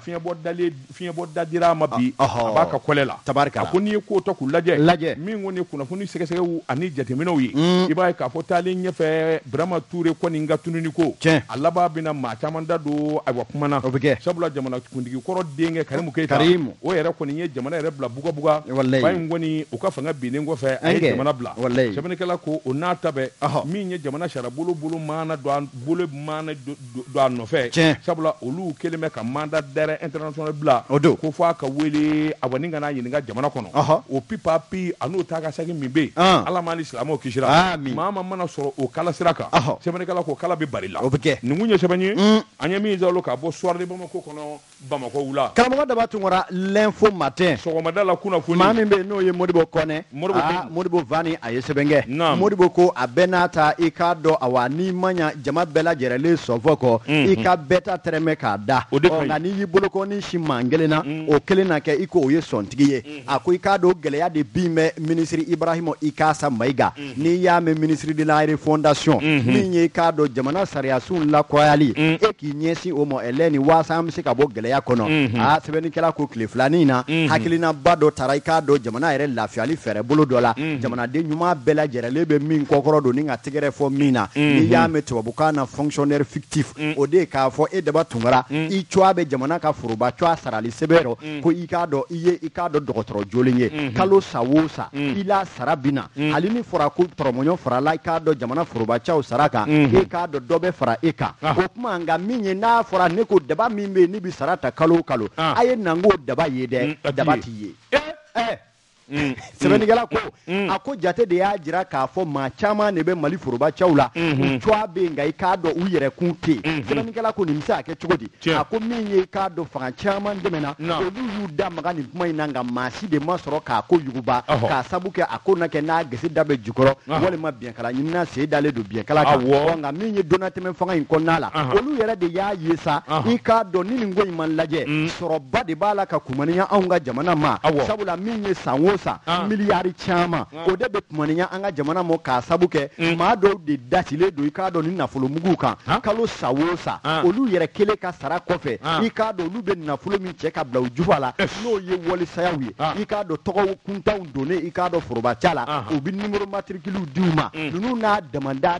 Speaker 1: fiɲɛbɔ da dira a ma bi a b'a ka kɔlɛ la a ko n'i ye ko tɔ k'u lajɛ min kɔni ye kunnafoni sɛgɛsɛgɛw ani jateminɛw ye i b'a ye k'a fɔ taalen ɲɛfɛ Burama Ture kɔni ka tununi ko a laban bɛna maa caman don ayiwa kumana o bɛ kɛ sabula jamana kuntigi kɔrɔ denkɛ Karimu Keita o yɛrɛ kɔni ye jamana yɛrɛ bila bugabuga ba in kɔni u ka fanga binnen kɔfɛ a ye jamana bila sɛbɛnnikɛla ko o n'a ta bɛɛ min ye jamana sariya bolo maana don a nɔfɛ sabula olu kelen bɛ ka mandat d'arrêt international bila ko fɔ a ka wele ayiwa ni ka n'a ɲininka jamana kɔnɔ o pipapi a n'o taa ka segin min bɛ yen Ala ma ni silamɛw kisira maa mana sɔrɔ o kala sira kan sɛbɛnnikɛla ko kala bɛ bari la o bɛ kɛ nin kun ye sɛbɛn ye an ye min zalo k'a bɔ soir de Bamako kɔnɔ Bamako wula karamɔgɔ Daba Tunkara l'info matin sɔgɔmada la kunnafoni maa min bɛ yen n'o ye Modibo Kɔnɛ Modibo Vani a ye sɛbɛn kɛ Modibo ko a bɛɛ n'a ta i k'a dɔn awa n'i ma ɲa jama bɛɛ lajɛlen sɔfɔ kɔ i ka bɛɛ ta tɛrɛmɛ k'a da nka n'i y'i boloko ni si maa kelen na o kelen na kɛ i ko o ye sɔntigi ye a ko i k'a dɔn gɛlɛya de bin bɛ minisiri Ibrahima Ikasa Mayiga n'i y'a mɛn ministre de la refondation min ye i k'a dɔn jamana sariyasunw lakɔyali
Speaker 2: k'i ɲɛsin o ma ɛlɛ ni waasa an bɛ se ka bɔ gɛlɛya kɔnɔ sɛbɛnnikɛla ko tile filanin na hakilinaba dɔ taara i k'a dɔn jamana yɛrɛ lafiyali fɛɛrɛ bolo dɔ la jamanaden ɲuman bɛɛ lajɛlen bɛ min kɔkɔrɔ don ni ka tɛgɛrɛ fɔ min na n'i y'a mɛn tubabukan na fonctionnaire fictif o de ye k'a fɔ e daba tunkara i cogoya bɛ jamana ka foroba cogoya sarali sɛbɛn rɔ ko i k'a dɔn dɔgɔtɔrɔ jolen ye kalo sa o sa i la sara bi na hali ni fɔra ko tɔrɔmɔɲɔ farala i k'a dɔn jamana forobacaw sara kan e k'a dɔn dɔ bɛ fara e kan o tuma nka min ye n'a fɔra ne ko daba min bɛ yen ni bi sara ta kalo o kalo a ye na n k'o daba ye dɛ daba t'i ye sɛbɛnnikɛla ko a ko jate de y'a jira k'a fɔ maa caman de bɛ Mali forobacaw la u cogoya bɛ yen nka i k'a dɔn u yɛrɛ kun tɛ yen sɛbɛnnikɛla ko nin bɛ se ka kɛ cogo di a ko min ye i k'a dɔn fanga caman dɛmɛna olu y'u da maga nin kuma in na nka maa si de ma sɔrɔ k'a ko yuguba k'a sabu kɛ a ko na kɛ n'a gese da bɛ jukɔrɔ walima biɲɛkala ɲinina sen dalen don biɲɛkala kan nka min ye donnatɛmɛ fanga in kɔnɔna la olu yɛrɛ de y'a ye sa i k'a dɔn ni nin ko in ma lajɛ sɔrɔba de b'a la ka kumaniya anw ka jamana ma sabula min ye san o san miliyari caman o de bɛ kumaniya an ka jamana ma k'a sabu kɛ maa dɔw de dasilen don i k'a dɔn ni nafolo mugu kan kalo sa o sa olu yɛrɛ kelen ka sara kɔfɛ i k'a dɔn olu bɛ nafolo min cɛ ka bila u jufa la n'o ye walisayaw ye i k'a dɔn tɔgɔ kuntanw donnen i k'a dɔn forobaca la u bɛ nimero matricule diw ma ninnu n'a damanda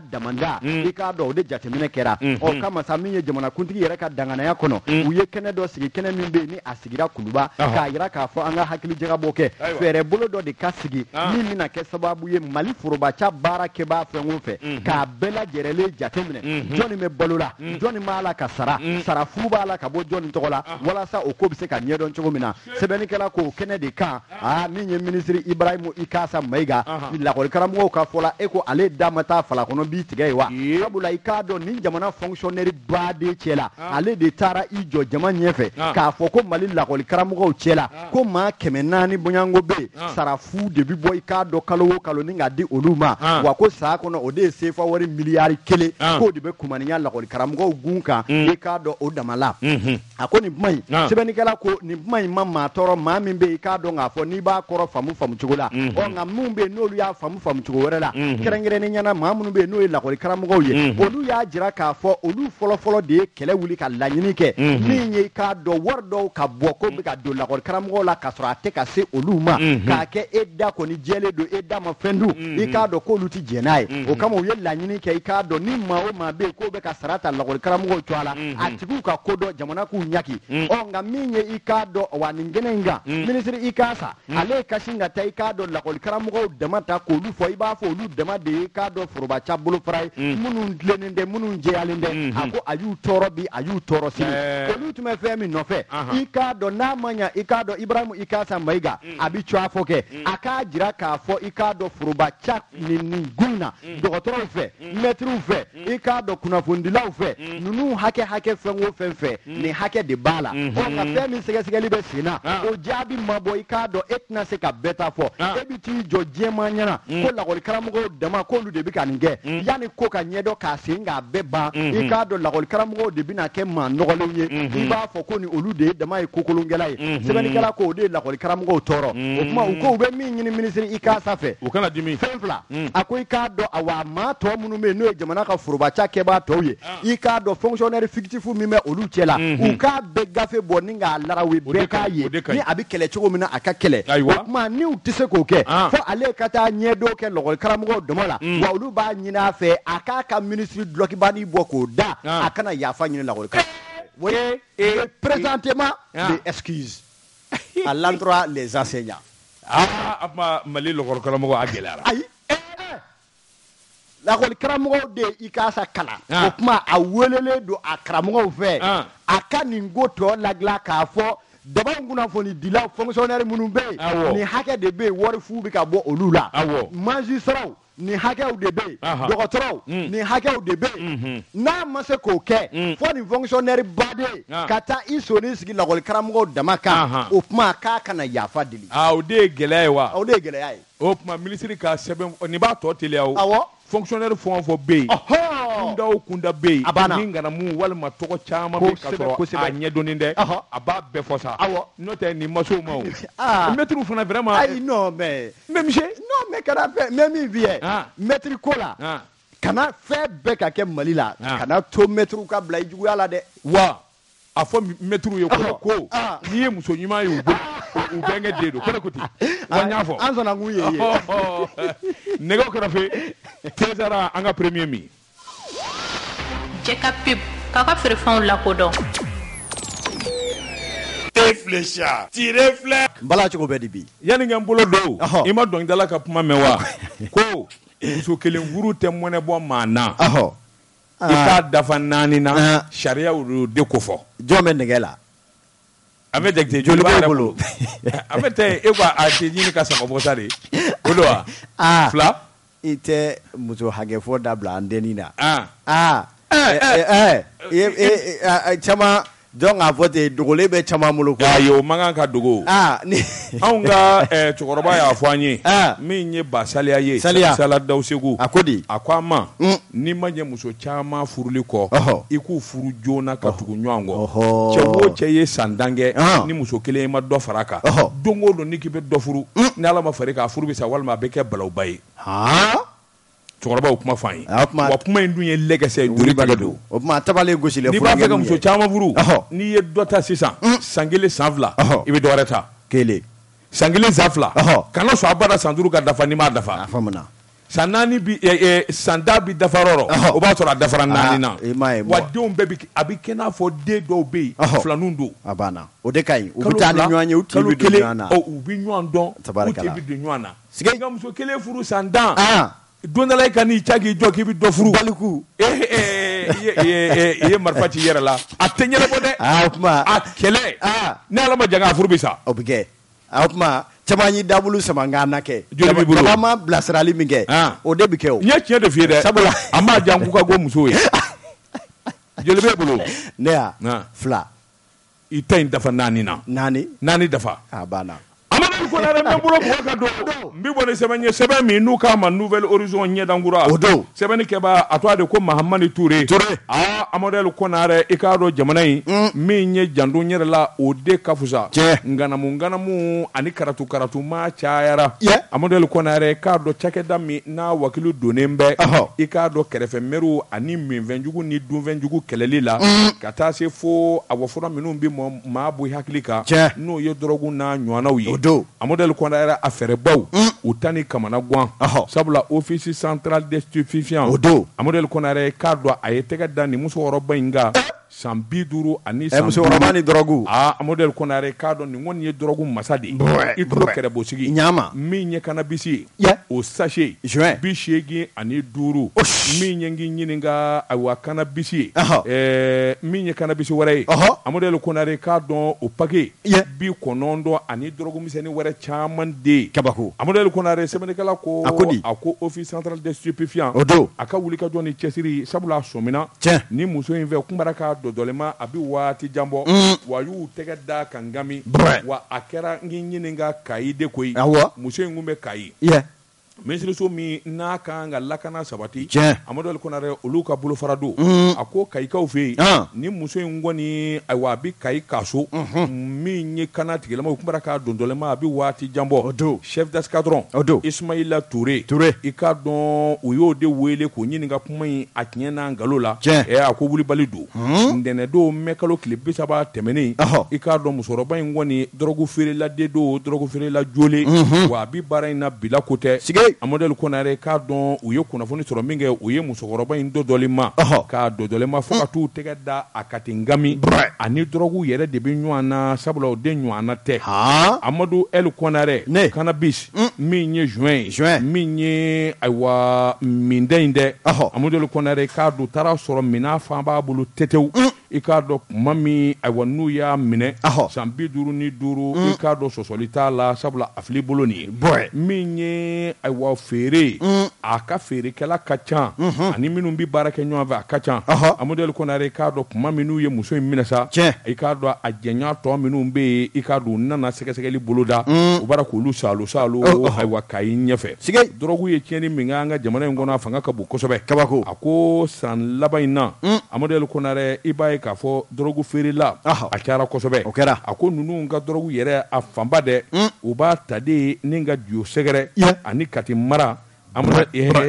Speaker 2: i k'a dɔn o de jateminɛ kɛra ɔ kama sa min ye jamanakuntigi yɛrɛ ka danganaya kɔnɔ u ye kɛnɛ dɔ sigi kɛnɛ min bɛ yen ni a sigira Kuluba k'a jira k'a fɔ an ka hakilijagabɔ kɛ fɛɛrɛ bolo dɔ de ka sigi min bɛna kɛ sababu ye Mali forobaca baara kɛbaa fɛn o fɛ k'a bɛɛ lajɛlen jateminɛ jɔnni bɛ balo la jɔnni b'a la ka sara fu b'a la ka bɔ jɔnni tɔgɔ la walasa o ko bɛ se ka ɲɛdɔn cogo min na sɛbɛnnikɛla ko kɛnɛ de kan min ye minisiri Ibrahimu Ikasa Mayiga lakɔlikaramɔgɔw ka fɔ la e ko ale da ma taa fala kɔnɔ b'i tigɛ ye wa sabula i k'a dɔn nin jamana fonctionnaire baden cɛ la ale de taara i jɔ jama ɲɛfɛ k'a fɔ ko Mali lakɔlikaramɔgɔw cɛ la ko maa 400 bɔɲanko bɛ yen sara fu de bi bɔ i k'a dɔn kalo o kalo ni k'a di olu ma wa ko saa kɔnɔ o de ye sefa wari miliyari 1 k'o de bɛ kumaniya lakɔlikaramɔgɔw gun kan i k'a dɔn o dama la a ko nin kuma in sɛbɛnnikɛla ko nin kuma in ma maa tɔɔrɔ maa min bɛ i k'a dɔn k'a fɔ n'i b'a kɔrɔ faamu cogo la nka minnu bɛ yen n'olu y'a faamu cogo wɛrɛ la kɛrɛnkɛrɛnnen ɲɛna maa minnu bɛ yen n'o ye lakɔlikaramɔgɔw ye olu y'a jira k'a fɔ olu fɔlɔfɔlɔ de ye kɛlɛ wuli ka laɲini kɛ min ye i k'a dɔn wari dɔw ka bɔ ko bɛ ka don lakɔlikaramɔgɔw la k'a sɔrɔ a tɛ ka se olu ma k'a kɛ e da kɔni jɛlen don e da ma fɛn dun i k'a dɔn k'olu tɛ jɛn n'a ye o kama u ye laɲini kɛ i k'a dɔn ni maa o maa bɛ yen k'o bɛ ka sara ta lakɔlikaramɔgɔw cogoya la a tigiw ka ko dɔn jamana k'u ɲaki nka min ye i k'a dɔn wa nin kɛnɛ in kan minisiri Ikasa ale ka sin ka taa i k'a dɔn lakɔlikaramɔgɔw dama ta k'olu fɔ i b'a fɔ olu dama de ye i k'a dɔn forobaca bolofara ye minnu tilennen tɛ minnu jɛyalen tɛ a ko a y'u tɔɔrɔ bi a y'u tɔɔrɔ sini olu tun bɛ fɛn min nɔfɛ i k'a dɔn n'a ma ɲa i k'a dɔn Ibrahimu Ikasa Mayiga a bɛ cogoya fɔ kɛ a k'a jira k'a fɔ i k'a dɔn forobaca nin gun na dɔgɔtɔrɔw fɛ mɛtiriw fɛ i k'a dɔn kunnafonidilaw fɛ ninnu hakɛ fɛn o fɛn fɛ nin hakɛ de b'a la nka fɛn min sɛgɛsɛgɛli bɛ sen na o jaabi ma bɔ i k'a dɔn e tɛna se ka bɛɛ ta fɔ e bɛ t'i jɔ diɲɛmaa ɲɛna ko lakɔlikaramɔgɔw dama k'olu de bɛ ka nin kɛ yanni ko ka ɲɛdɔn k'a sen k'a bɛɛ ban i k'a dɔn lakɔlikaramɔgɔw de bɛna kɛ maa nɔgɔlenw ye i b'a fɔ ko ni olu de ye dama ye kokolonkɛla ye sɛbɛnnikɛla ko o de ye lakɔlikaramɔgɔw tɔɔrɔ o tuma u ko u bɛ min ɲini minisiri Ikasa fɛ
Speaker 1: u kana dimi
Speaker 2: fɛn fila a ko i k'a dɔn awa maa tɔ minnu bɛ yen n'o ye jamana ka forobaca kɛbaa tɔw ye i k'a dɔn fonctionnaire fictif min bɛ olu cɛ la u k'a bɛɛ gafe bɔ ni k'a larawe bɛɛ k'a ye ni a bɛ kɛlɛ cogo min na a ka kɛlɛ o tuma ni u tɛ se k'o kɛ fo ale ka taa ɲɛdɔn kɛ lakɔlikaramɔgɔw dama la wa olu b'a ɲini a fɛ a k'a ka ministre dulɔkibani bɔ k'o da a kana yafa ɲini lakɔlikaramɔgɔw présentement des excuses à l'endroit les enseignants
Speaker 1: Mali lakɔlikaramɔgɔw a gɛlɛyara
Speaker 2: ayi lakɔlikaramɔgɔw de i Ikasa kalan o tuma a welelen don a karamɔgɔw fɛ a ka nin ko tɔ ladilan k'a fɔ daba kunnafonidilaw fonctionnaire minnu bɛ yen nin hakɛ de bɛ yen wari fu bɛ ka bɔ olu la magistratw nin hakɛw de bɛ yen dɔgɔtɔrɔw nin hakɛw de bɛ yen n'a ma se k'o kɛ fɔ nin fonctionnaire baden ka taa i sonni sigi lakɔlikaramɔgɔw dama kan o tuma k'a kana yafa deli
Speaker 1: o de ye gɛlɛya ye wa
Speaker 2: o de ye gɛlɛya ye
Speaker 1: o tuma minisiri ka sɛbɛn nin b'a tɔ teliya o fonctionnaire fɛn o fɛn bɛ yen kunda o kunda bɛ yen ni nganamu walima tɔgɔ caman bɛ ka sɔrɔ a ɲɛdɔnnen tɛ a b'a bɛɛ fɔ sa n'o tɛ nin ma se o ma o mɛtiriw fana vraiment
Speaker 2: ayi non mais monsieur non mais kana fɛ mais min fiyɛ mɛtiri ko la kana fɛn bɛɛ ka kɛ Mali la kana to maître ka bila I juguya la dɛ
Speaker 1: wa a fɔ maître ye ko n'i ye muso ɲuman ye u bɛnkɛ den don ko ne ko ten wa n y'a fɔ
Speaker 2: an sɔnna k'u ye
Speaker 1: nɛgɛw kɛrɛfɛ César an ka premier min
Speaker 4: cɛ ka pub k'a ka feerefɛnw lakodɔn
Speaker 5: Flécha, tirez flèche.
Speaker 2: Bala cogo bɛ di bi
Speaker 1: yani n bolo do I ma dɔnkilidala ka kuma mɛn wa ko muso kelen furu tɛ mɔnɛ bɔ maa na I k'a dafa 4 na sariya y'o de ko fɔ
Speaker 2: jɔn bɛ nɛgɛ la
Speaker 1: a bɛ jate joli b'a bolo a bɛ tɛ e ko a tɛ ɲini ka sama bɔ sa de o do wa fila
Speaker 2: I tɛ muso hakɛfɔ dabila an denni na caman donc a fɔ ten dogolen bɛ caman bolo quoi
Speaker 1: ayi o man kan ka dogo anw ka cɛkɔrɔba y'a fɔ an ye min ye ba Saliya ye Sala Dawusegu
Speaker 2: a ko di
Speaker 1: a ko an ma n'i ma ɲɛ muso caman furuli kɔ I k'u furu joona ka tugu ɲɔgɔn kɔ cɛ o cɛ ye san dan kɛ ni muso kelen ma dɔ fara a kan don o don ni k'i bɛ dɔ furu ni Ala ma far'i kan a furu bɛ sa walima a bɛ kɛ balawba ye cɛkɔrɔba o kuma fɔ an ye wa kuma in dun ye lɛgɛsɛ joliba don
Speaker 2: o kuma tabalen gosilen
Speaker 1: n'i b'a fɛ ka muso caman furu n'i ye dɔ ta sisan san 1 san 2 I bɛ dɔ wɛrɛ ta
Speaker 2: kelen
Speaker 1: san 1 san 2 kana sɔn a bada san 5 ka dafa n'i m'a dafa
Speaker 2: a faamuna
Speaker 1: san 4 bi san 10 bi dafa yɔrɔ o b'a sɔrɔ a dafara 4 na wa denw bɛɛ a bɛ kɛ n'a fɔ den dɔw bɛ yen filanunw don
Speaker 2: a banna o de ka ɲi u bɛ taa ni ɲɔgɔn ye u tile bɛ don ɲɔgɔn na
Speaker 1: u bɛ ɲɔgɔn dɔn u tile bɛ don ɲɔgɔn na nka muso kelen furu san 10 don dɔ la I ka n'i ca k'i jɔ k'i bɛ dɔ furu
Speaker 2: baliku
Speaker 1: I ye marifa ci I yɛrɛ la a tɛ ɲɛnabɔ dɛ
Speaker 2: o kuma
Speaker 1: a kɛlɛ ni Ala ma jan a furu bɛ sa
Speaker 2: o bɛ kɛ o kuma caman y'i dabulu sama nka na kɛ
Speaker 1: joli b'i bolo
Speaker 2: caman ma bilasirali min kɛ o de bɛ kɛ o
Speaker 1: n ye tiɲɛ de f'i ye dɛ sabula a m'a jan k'u ka go muso ye joli b'e bolo
Speaker 2: ne ya fila
Speaker 1: I ta in dafa 4 na 4 dafa
Speaker 2: a banna
Speaker 1: Amadu Konare n bɛ bolo bugɔ ka don n bɛ bɔ ni sɛbɛn ye sɛbɛn min n'u k'a ma Nouvelle Horizon ɲɛdankura
Speaker 2: o don
Speaker 1: sɛbɛnnikɛba a tɔgɔ de ko Mahamani Ture Amadu Konare I k'a dɔn jamana in min ye janto n yɛrɛ la o de ka fusa nganamu ani karatu ma cayara Amadu Konare k'a dɔn cakɛda min n'a wakili donnen bɛ I k'a dɔn kɛrɛfɛ mɛruw ani minfɛnjugu ni dunfɛnjugu kɛlɛli la ka taa se fo a wɔfɔra minnu bɛ maa bɔ hakili kan n'o ye dɔrɔgu n'a ɲɔgɔnnaw ye Amadu Konare a fɛrɛbaw u ta ni kamana guan sabula office central des stupéfiants o don Amadu Konare k'a dɔn a ye tɛgɛ da nin musokɔrɔba in kan san 50 ani san
Speaker 2: musokɔrɔba ni dɔrɔgu
Speaker 1: Amadu Konare k'a dɔn nin kɔni ye dɔrɔgu masa de I tulo kɛrɛbosigi min ye cannabis o sachet 85 ani 5 min ye ngi ɲininka ayiwa cannabis ye min ye cannabis wɛrɛ ye Amadu Konare k'a dɔn o paquet 90 ani dɔrɔgu misɛnnin wɛrɛ caman de
Speaker 2: kabako
Speaker 1: Amadu Konare sɛbɛnnikɛla ko a ko office central des stupéfiants
Speaker 2: o don
Speaker 1: a ka wuli ka jɔ ni cɛsiri sabula a sɔmina ni muso in fɛ kunbara ka dɔdɔlema a bɛ waati jan bɔ wa y'u tɛgɛ da ka ngami wa a kɛra n ɲininka Kayi de koyi muso in kun bɛ Kayi minisiriso min n'a kan ka lakana sabati Amadu Konare olu ka bolofara don a ko Kayikaw fɛ yen ni muso in kɔni ayiwa a bɛ Kayi kaso min ye kana tigilama u kunbara ka dɔdɔlema a bɛ waati jan bɔ chef d'escadron Ismaïla Touré I k'a dɔn u y'o de wele k'o ɲininka kuma in a tiɲɛ n'a nkalon la a ko wulibali don ntɛnɛndon mɛ kalo tile 30 tɛmɛnen I k'a dɔn musokɔrɔba in kɔni dɔrɔgu feerela den don dɔrɔgu feerela jolen wa a bɛ baara in na bila ko tɛ Amadu Konare k'a dɔn u ye kunnafoni sɔrɔ min kɛ u ye musokɔrɔba in dɔdɔlema k'a dɔdɔlema fo ka t'u tɛgɛ da a kati ngami ani dɔrɔgu yɛrɛ de bɛ ɲɔgɔn na sabula o de ɲɔgɔn na tɛ Amadu Konare cannabis min ye juin min ye ayiwa mindɛ in dɛ Amadu Konare k'a dɔn taara sɔrɔ minan fan b'a bolo tetew I k'a dɔn kuma min ayiwa n'u y'a minɛ san 55 I k'a dɔn sɔsɔli t'a la sabula a fili bolo nin ye min ye ayiwa feere a ka feerekɛla ka ca ani minnu bɛ baara kɛ ɲɔgɔn fɛ a ka ca Amadu Konare k'a dɔn kuma min n'u ye muso in minɛ sa I k'a dɔn a jɛɲɔgɔn tɔ minnu bɛ yen I k'a dɔn u nana sɛgɛsɛgɛli boloda u b'ara k'olu salo ayiwa Kayi ɲɛfɛ dɔrɔgu ye tiɲɛni min kɛ an ka jamana in kɔnɔ a fanga ka bon kosɛbɛ a ko san laban in na Amadu Konare I b'a ye k'a fɔ dɔrɔgu feerela a cayara kosɛbɛ a ko ninnu ka dɔrɔgu yɛrɛ a fanba dɛ u b'a ta de ni ka Dio sɛgɛrɛ ani Kati mara amuna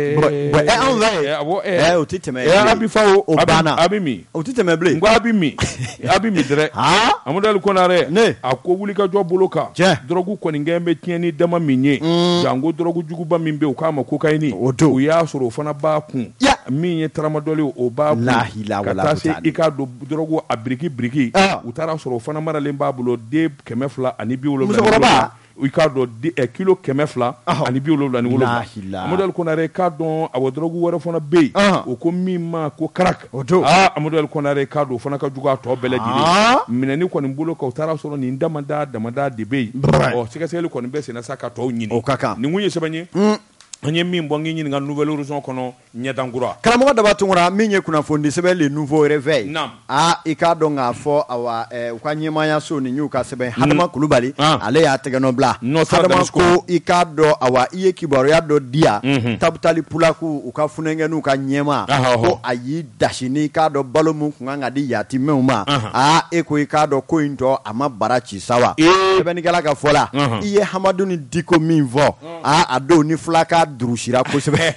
Speaker 1: abifa o bana abimi
Speaker 2: o titeme ble
Speaker 1: ngwa abimi dire amuda lu konare akko wuli ka jo boloka drogu ko ni ngembe tieni dama minye jango drogu juguba mimbe o kama kokaini o ya soro fana ba kun minye tramadoli o ba kata se ikado drogu abriki utara soro fana mara lemba bulo de kemefla ani biwolo ikado kilo 200 ani biwolo ani wolo amodal konare kado awodrogu wara fana be o ko mimma ko karak amodal konare kado fana ka juga to bele dide minani ko ni bulo ko tara soro ni damada de be o sikasele ko ni be sena saka to nyini ni munye sebanye anye min bongi nyini nga nouvelle horizon kono nyedangura
Speaker 2: kalamo da batungura minye kuna fondi sebe le nouveau réveil ikado nga fo awa kwa nyema ya so ni nyuka sebe hadama kulubali ale ya tegano bla hadama ko ikado awa iye kibaro ya do dia tabutali pulaku ukafunenge nuka nyema ko ayi dashini ikado balomu kunga di yati meuma eko ikado ko into ama barachi sawa sebe ni gala ka fola iye hamadu ni diko minvo ado ni flaka durushira ko sebe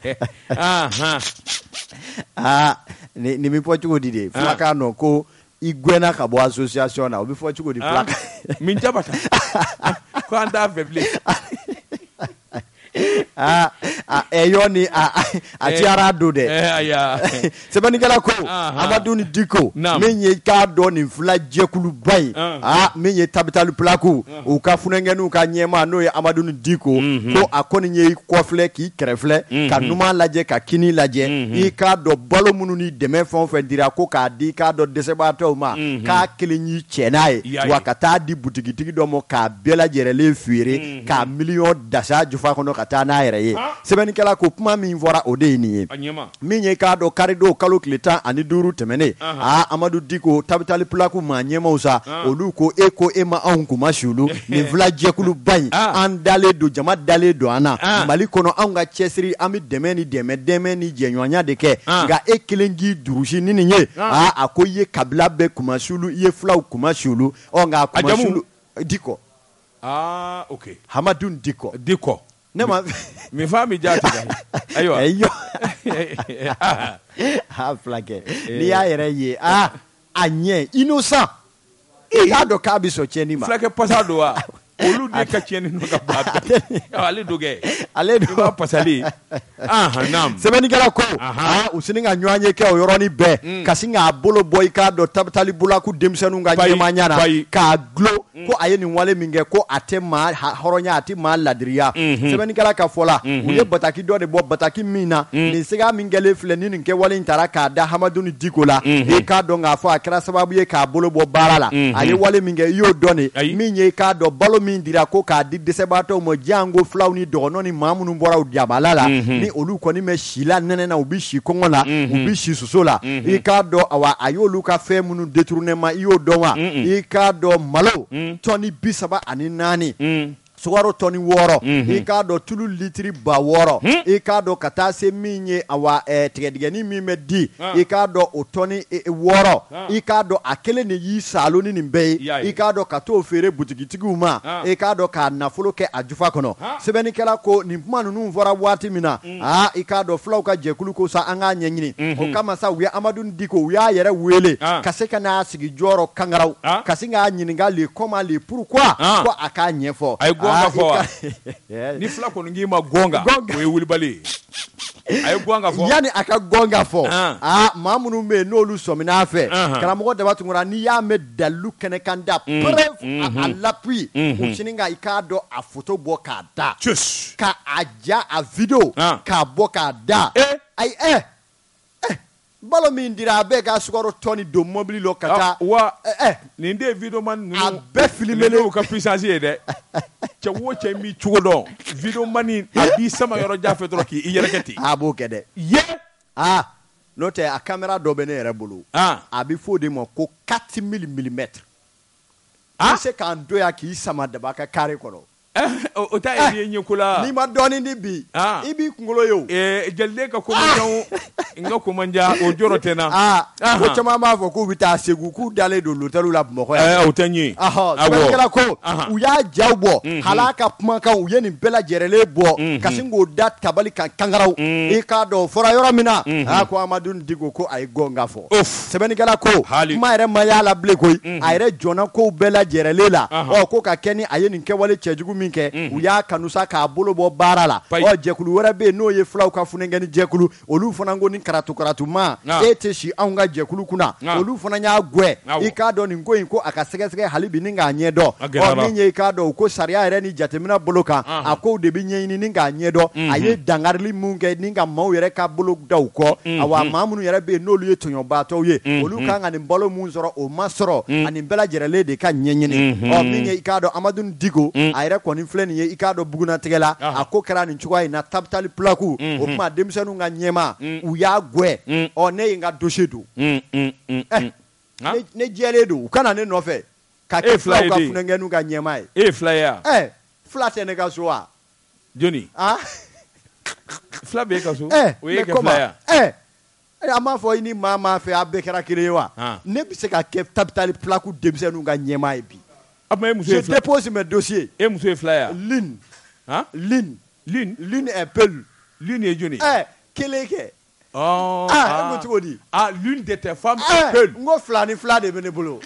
Speaker 2: ni mi pochugo dide flaka no ko igwena ka bo association na obi pochugo di flaka
Speaker 1: min jabata ko anda feble
Speaker 2: eyoni atiara do de sebani gala ko amadu ni diko menye ka do ni flaje kulu bai menye tabitalu plaku o ka funengenu ka nyema no ya amadu ni diko ko akoni nye kofle ki krefle ka numa laje ka kini laje i ka do balo munu ni deme fon fe dira ko ka di ka do desebato ma ka kelenyi chenae wakata di butigitigi do mo ka bela jerele fuire ka million dasa jufa kono kata na yere sebeni kala ko kuma min vora odeni minye ka do karido kalo kleta ani duru temene amadu diko tabitali plaku manyema usa oluko eko ema anku mashulu ni vlaje kulu bai andale do jama dale do ana mali kono anga chesiri ami demeni jenywanya deke ga ekelengi durushi nini nye akoye kabla be kumashulu ye flau kumashulu onga kumashulu diko
Speaker 1: okay
Speaker 2: hamadun diko nema
Speaker 1: mi fami jati ayo
Speaker 2: flake ni ya yere ye anye innocent ya do kabiso cheni ma
Speaker 1: flake pasado olu de ka cheni no ka baba ale doge
Speaker 2: ale do
Speaker 1: pasali nam
Speaker 2: sebeni gala ko usininga nywanye ke oyoroni be kasinga abolo boy ka do tabtali bulaku demsenu nga nyema nyana ka glo ko ayeni wale minge ko atema horonya atima ladriya sebeni gala ka fola uye bataki do de bo bataki mina ni siga mingele fleni nke wale intara ka da hamaduni dikola e ka do nga fo akra sababu ye ka bolo bo barala aye wale minge yo doni minye ka do balo min dira ko ka di desebato mo jango flawni do no ni mamunu bora udiabalala ni olu ko ni me shila nene na ubi shi kongola ubi shi susola e ka do awa ayolu ka fe munu détournement iyo do wa e ka do malo toni bisaba ani nani suwaro toni woro ika do tulu litri ba woro ika do kata se minye awa tigedi mi medi ika do otoni woro ika do akele ne yi saloni ni mbe ika do kato fere butigitigi uma ika do ka nafolo ke ajufa kono sebeni kala ko ni manu nu vora wati mina ika do flow ka jekulu ko sa anga nyanyini o kama sa wi amadun diko wi ayere wele kaseka na sigi joro kangaraw kasinga nyininga le koma le pourquoi ko aka nyefo
Speaker 1: ni fla ko ngi ma gonga we wulibali ay gonga fo
Speaker 2: yani aka gonga fo mamunu me no lu so mina fe kala mo de batungura ni ya me dalu kene kanda preuve à l'appui uchininga ikado a photo boka da ka aja a video ka boka da ay balo min dira be ga sukoro toni do mobile lo kata
Speaker 1: ni nde video man no
Speaker 2: be filmele
Speaker 1: o ka puissance de che wo che mi chugo video mani abi sama yoro jafe dro ki yereketi
Speaker 2: abo kede note a camera do bene rebulu abi fodi mo ko 4 mm se kan do ya ki sama de baka kare kono
Speaker 1: o ta ye nyekula
Speaker 2: ni ma doni ni bi ibi kungolo yo
Speaker 1: jelde ka ko manjaw nga ko manja o jorotena
Speaker 2: o chama ma fo ko bita segu ku dale do lotelu la mo ko
Speaker 1: o tanyi
Speaker 2: sebekela ko u ya jawbo halaka kuma kan u ye nin bela jerele bo kasingo dat kabali kan kangaraw e ka do fora yoro mina ko amadun digo ko ay gonga fo sebekela ko kuma ere ma ya la ble ko ayre jona ko bela jerele la ko ka keni aye nin kewale chejugu minke u ya kanusa ka bolo bo barala jekulu wora be no ye flaw ka funengani jekulu olu fana ngo ni karatu ma eteshi anga jekulu kuna olu fana nya gwe ikado ni ngo ko akasege halibi ninga nyedo ninye ikado ko sharia ere ni jatemina boloka ako de bi nyi ninga nyedo aye dangarli munge ninga mawere ka bolo dawko awa mamunu yere be no lu yetonyo bato ye olu kanga ni mbolo munzoro o masoro ani bela jerele de ka nyenyini ninye ikado amadun digo ayre ko ni fleni ye ikado buguna tegela ako kara ni chukwa ina taptali plaku o kuma demsenu nga nyema u ya gwe ne nga doshedo ne jele do kana ne no fe ka ke fla ka funenge nu nga nyema
Speaker 1: flyer
Speaker 2: flat ne ka so a
Speaker 1: Johnny fla be ka so o ye ke flyer
Speaker 2: ama fo ini mama fe abekera kirewa ne bi se ka ke taptali plaku demsenu nga nyema bi je dépose mes dossiers
Speaker 1: monsieur flyer
Speaker 2: Lune est peul.
Speaker 1: Lune est Johnny.
Speaker 2: Keleke.
Speaker 1: L'une de tes femmes est peul.
Speaker 2: Ngo flani de benebolo.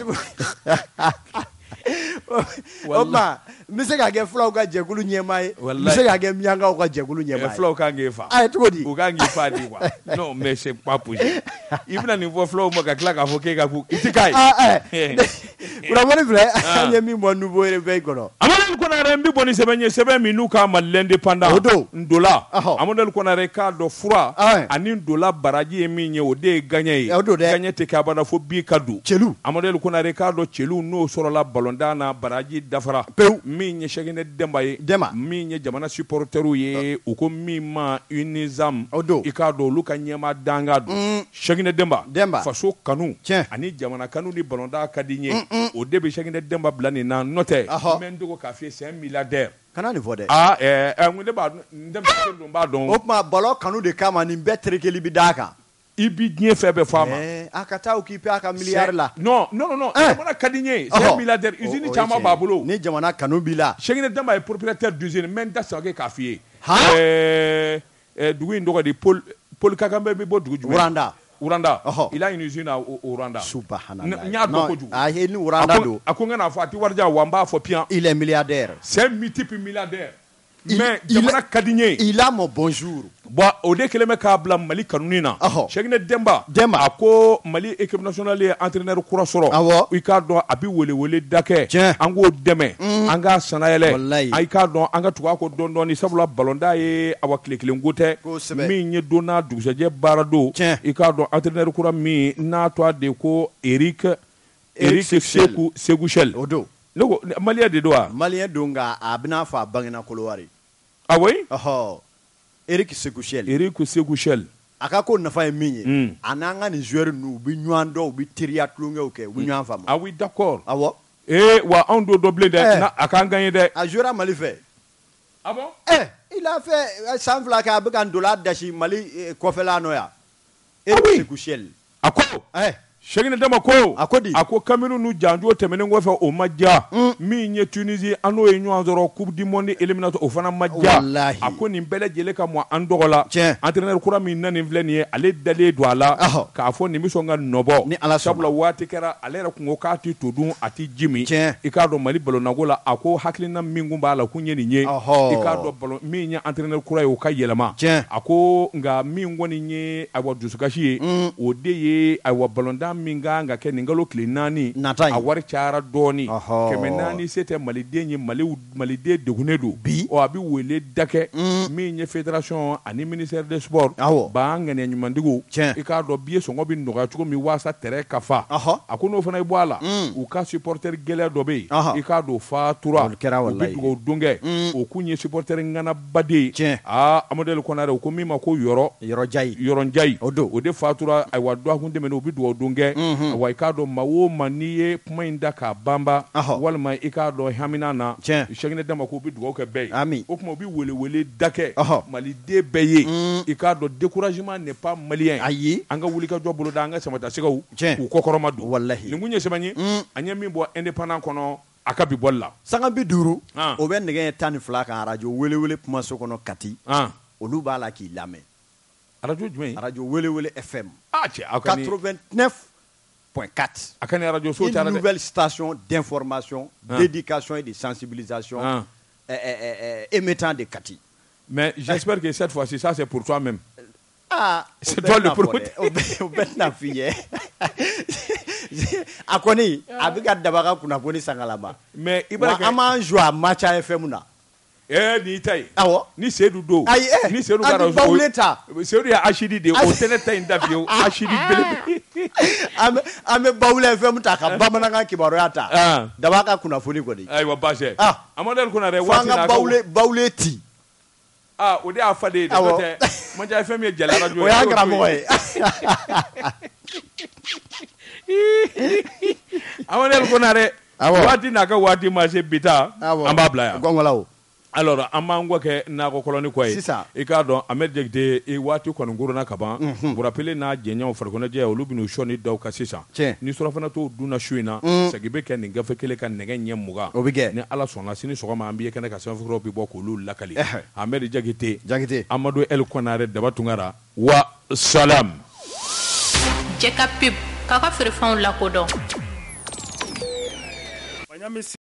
Speaker 2: Oma, mise ka ge flaw ka jekulu nyema e. Mise ka ge mianga ka jekulu nyema e.
Speaker 1: Flaw ka ngefa.
Speaker 2: Todi.
Speaker 1: O ka ngefa di kwa. Non, mais c'est pas possible. Ibna ni vo flaw mo ka kla ka foke ka ku. Itikai.
Speaker 2: Ura moni vle, anye mi mo nouveau réveil kono.
Speaker 1: Amodel ko na rembi boni sebe minu ka ma l'indépendant. Ndola. Amodel ko na reka do fura ani ndola baraji e minye o de gagné. Gagné te ka bana fo bi kadu.
Speaker 2: Chelu.
Speaker 1: Amodel ko na reka do chelu no soro la balondana baraji dafara. Minye shegene dembaye. Minye jamana supporteru ye o ko mima unizam. Ikado luka nyema dangadu. Shegene demba. Faso kanu. Ani jamana kanu ni balonda kadinye. O debe shegene demba blani na note. Mendogo kafi c'est un milliardaire.
Speaker 2: Kana ni vode.
Speaker 1: Ngune ba ndem ndo ba don.
Speaker 2: Opma balo kanu de kama ni betre ke libidaka.
Speaker 1: Ibi dien febe fama.
Speaker 2: Akata okipe aka milliard la.
Speaker 1: Non. Jamana kadinye, c'est un milliardaire. Usine chama babulo.
Speaker 2: Ni jamana kanu bila.
Speaker 1: Shegene demba est propriétaire d'usine menda sage kafi. Dugu ndo di Paul Kagame be bo dugu. Uranda. Il a une usine au Rwanda.
Speaker 2: Subhanallah.
Speaker 1: Ni
Speaker 2: Uranda do.
Speaker 1: Akonga na fati warja wamba fo pian.
Speaker 2: Il est milliardaire.
Speaker 1: C'est un multiple milliardaire. Mais jamana kadinye.
Speaker 2: Il a mon bonjour.
Speaker 1: O de keleme ka bla Mali kanunina. Shegene Demba. Ako Mali équipe nationale entraîneur kura soro. I ka don abi wele dake. Ango deme. Anga sanayele. Ai ka don anga tuwa ko don ni sabula balonda ye awa kile ngote. Mi nye dona dugsaje barado. I ka don entraîneur kura mi na to de ko Eric Seguchel.
Speaker 2: Odo.
Speaker 1: Logo Malien de doa.
Speaker 2: Malien donga abna fa bangena kolowari.
Speaker 1: Ah oui?
Speaker 2: Eric Seguchel. Akako nafa minye. Ananga ni joueur nu bi nyando bi tiria tlunge oke bi nyan fama.
Speaker 1: Ah oui, d'accord.
Speaker 2: Awo.
Speaker 1: Wa on do doubler de na akan gagner de.
Speaker 2: A joueur Mali fait.
Speaker 1: Ah bon?
Speaker 2: Il a fait sans fla ka bekan dollar dashi Mali kofela noya. Eric Seguchel.
Speaker 1: Ako? Shegene Demba ko ako Cameroun nu janjo temene ngofe o majja mi nye Tunisie ano e nyanzoro coupe du monde éliminatoire o fana majja ako ni bele jele ka mo andogola entraîneur kura mi nani vlenie ale dale douala ka fo ni misonga nobo sabula wati kera ale ra kungo ka ti todun ati jimi ikado Mali balo nagola ako haklina mingu bala kunye ni nye ikado balo mi nya entraîneur kura yo ka yelema ako nga mi ngoni nye awa dusukashi o deye awa balonda minga nga ke ningalo klinani a wari cara doni keme nani c'était maliden malide degunedo o abi wele dake mi nye fédération ani ministère des sports ba ngane nyumandigo e ka do bie so ngobi ndoga chuko mi wasa tere kafa akono fana ibwala u ka supporter gele do be e ka do fa tura bi go dunge o kunye supporter ngana bade amodel konare ko mi ma ko yoro jai o de fa tura ay waddo hunde men o bi do dunge kɛ wa i k'a dɔn maa o maa n'i ye kuma in da k'a banba walima i k'a dɔn hamina na Cheikh ne dama ko bɛ dugawu kɛ bɛɛ ye o kuma u bɛ wele da kɛ maliden bɛɛ ye i k'a dɔn découragement n'est pas malien ayi an ka wuli ka jɔ bolo da an ka samata sigaw k'u kɔkɔrɔma don wallahi nin kun ye sɛbɛn ye an ye min bɔ indépendant kɔnɔ a ka bi bɔli la sanga 50 o bɛ nɛgɛ 12 kan radio wele kumaso kɔnɔ Kati olu b'a la k'i lamɛn radio jumɛn radio wele FM 89.4 a ka ni radio so une nouvelle station d'information d'éducation et de sensibilisation émettant de Kati mais j'espère que cette fois-ci ça c'est pour toi-même c'est toi le promoteur au bête na fille a kɔni a bɛ ka dabaga kunnafoni sangalama mais i b'a kɛ an m'an jɔ a Match FM na ni ta ye awɔ ni Seydou do ni Seydou ka radio Seydou ye Achidi de o tɛ ne ta in da fiyewu Achidi bele an bɛ Bawule FM ta ka bamanankan kibaruya ta daba ka kunnafoni kɔni ayiwa baasi Amadou Konare waati na Bawule ti o de y'a fa de ye n'o tɛ Match FM ye jala radio o y'a karamɔgɔ ye Amadou Konare waati n'a ka waati ma se bi ta an b'a bila yan gɔngɔlaw alors an b'an kɔ kɛ nakɔ kɔlɔni kɔ ye sisan i k'a dɔn Ahmed Diakité waati kɔni korona ka ban burapele n'a jɛɲɔgɔnw farikɔnɔjɛ olu bɛn'u sɔnni da u kan sisan ni surafana t'o dunna su in na sagi bɛ kɛ nin gafe kelen ka nɛgɛ ɲɛ 20 o bɛ kɛ ni Ala sɔnna sini sɔgɔma an bɛ ye kɛnɛ ka sɛbɛnfuraw bɛ bɔ k'olu lakali Ahmed Diakité Amadou El Konare Daba Tunkara wa salam
Speaker 4: Jɛka pub k'a ka feerefɛnw lakodɔn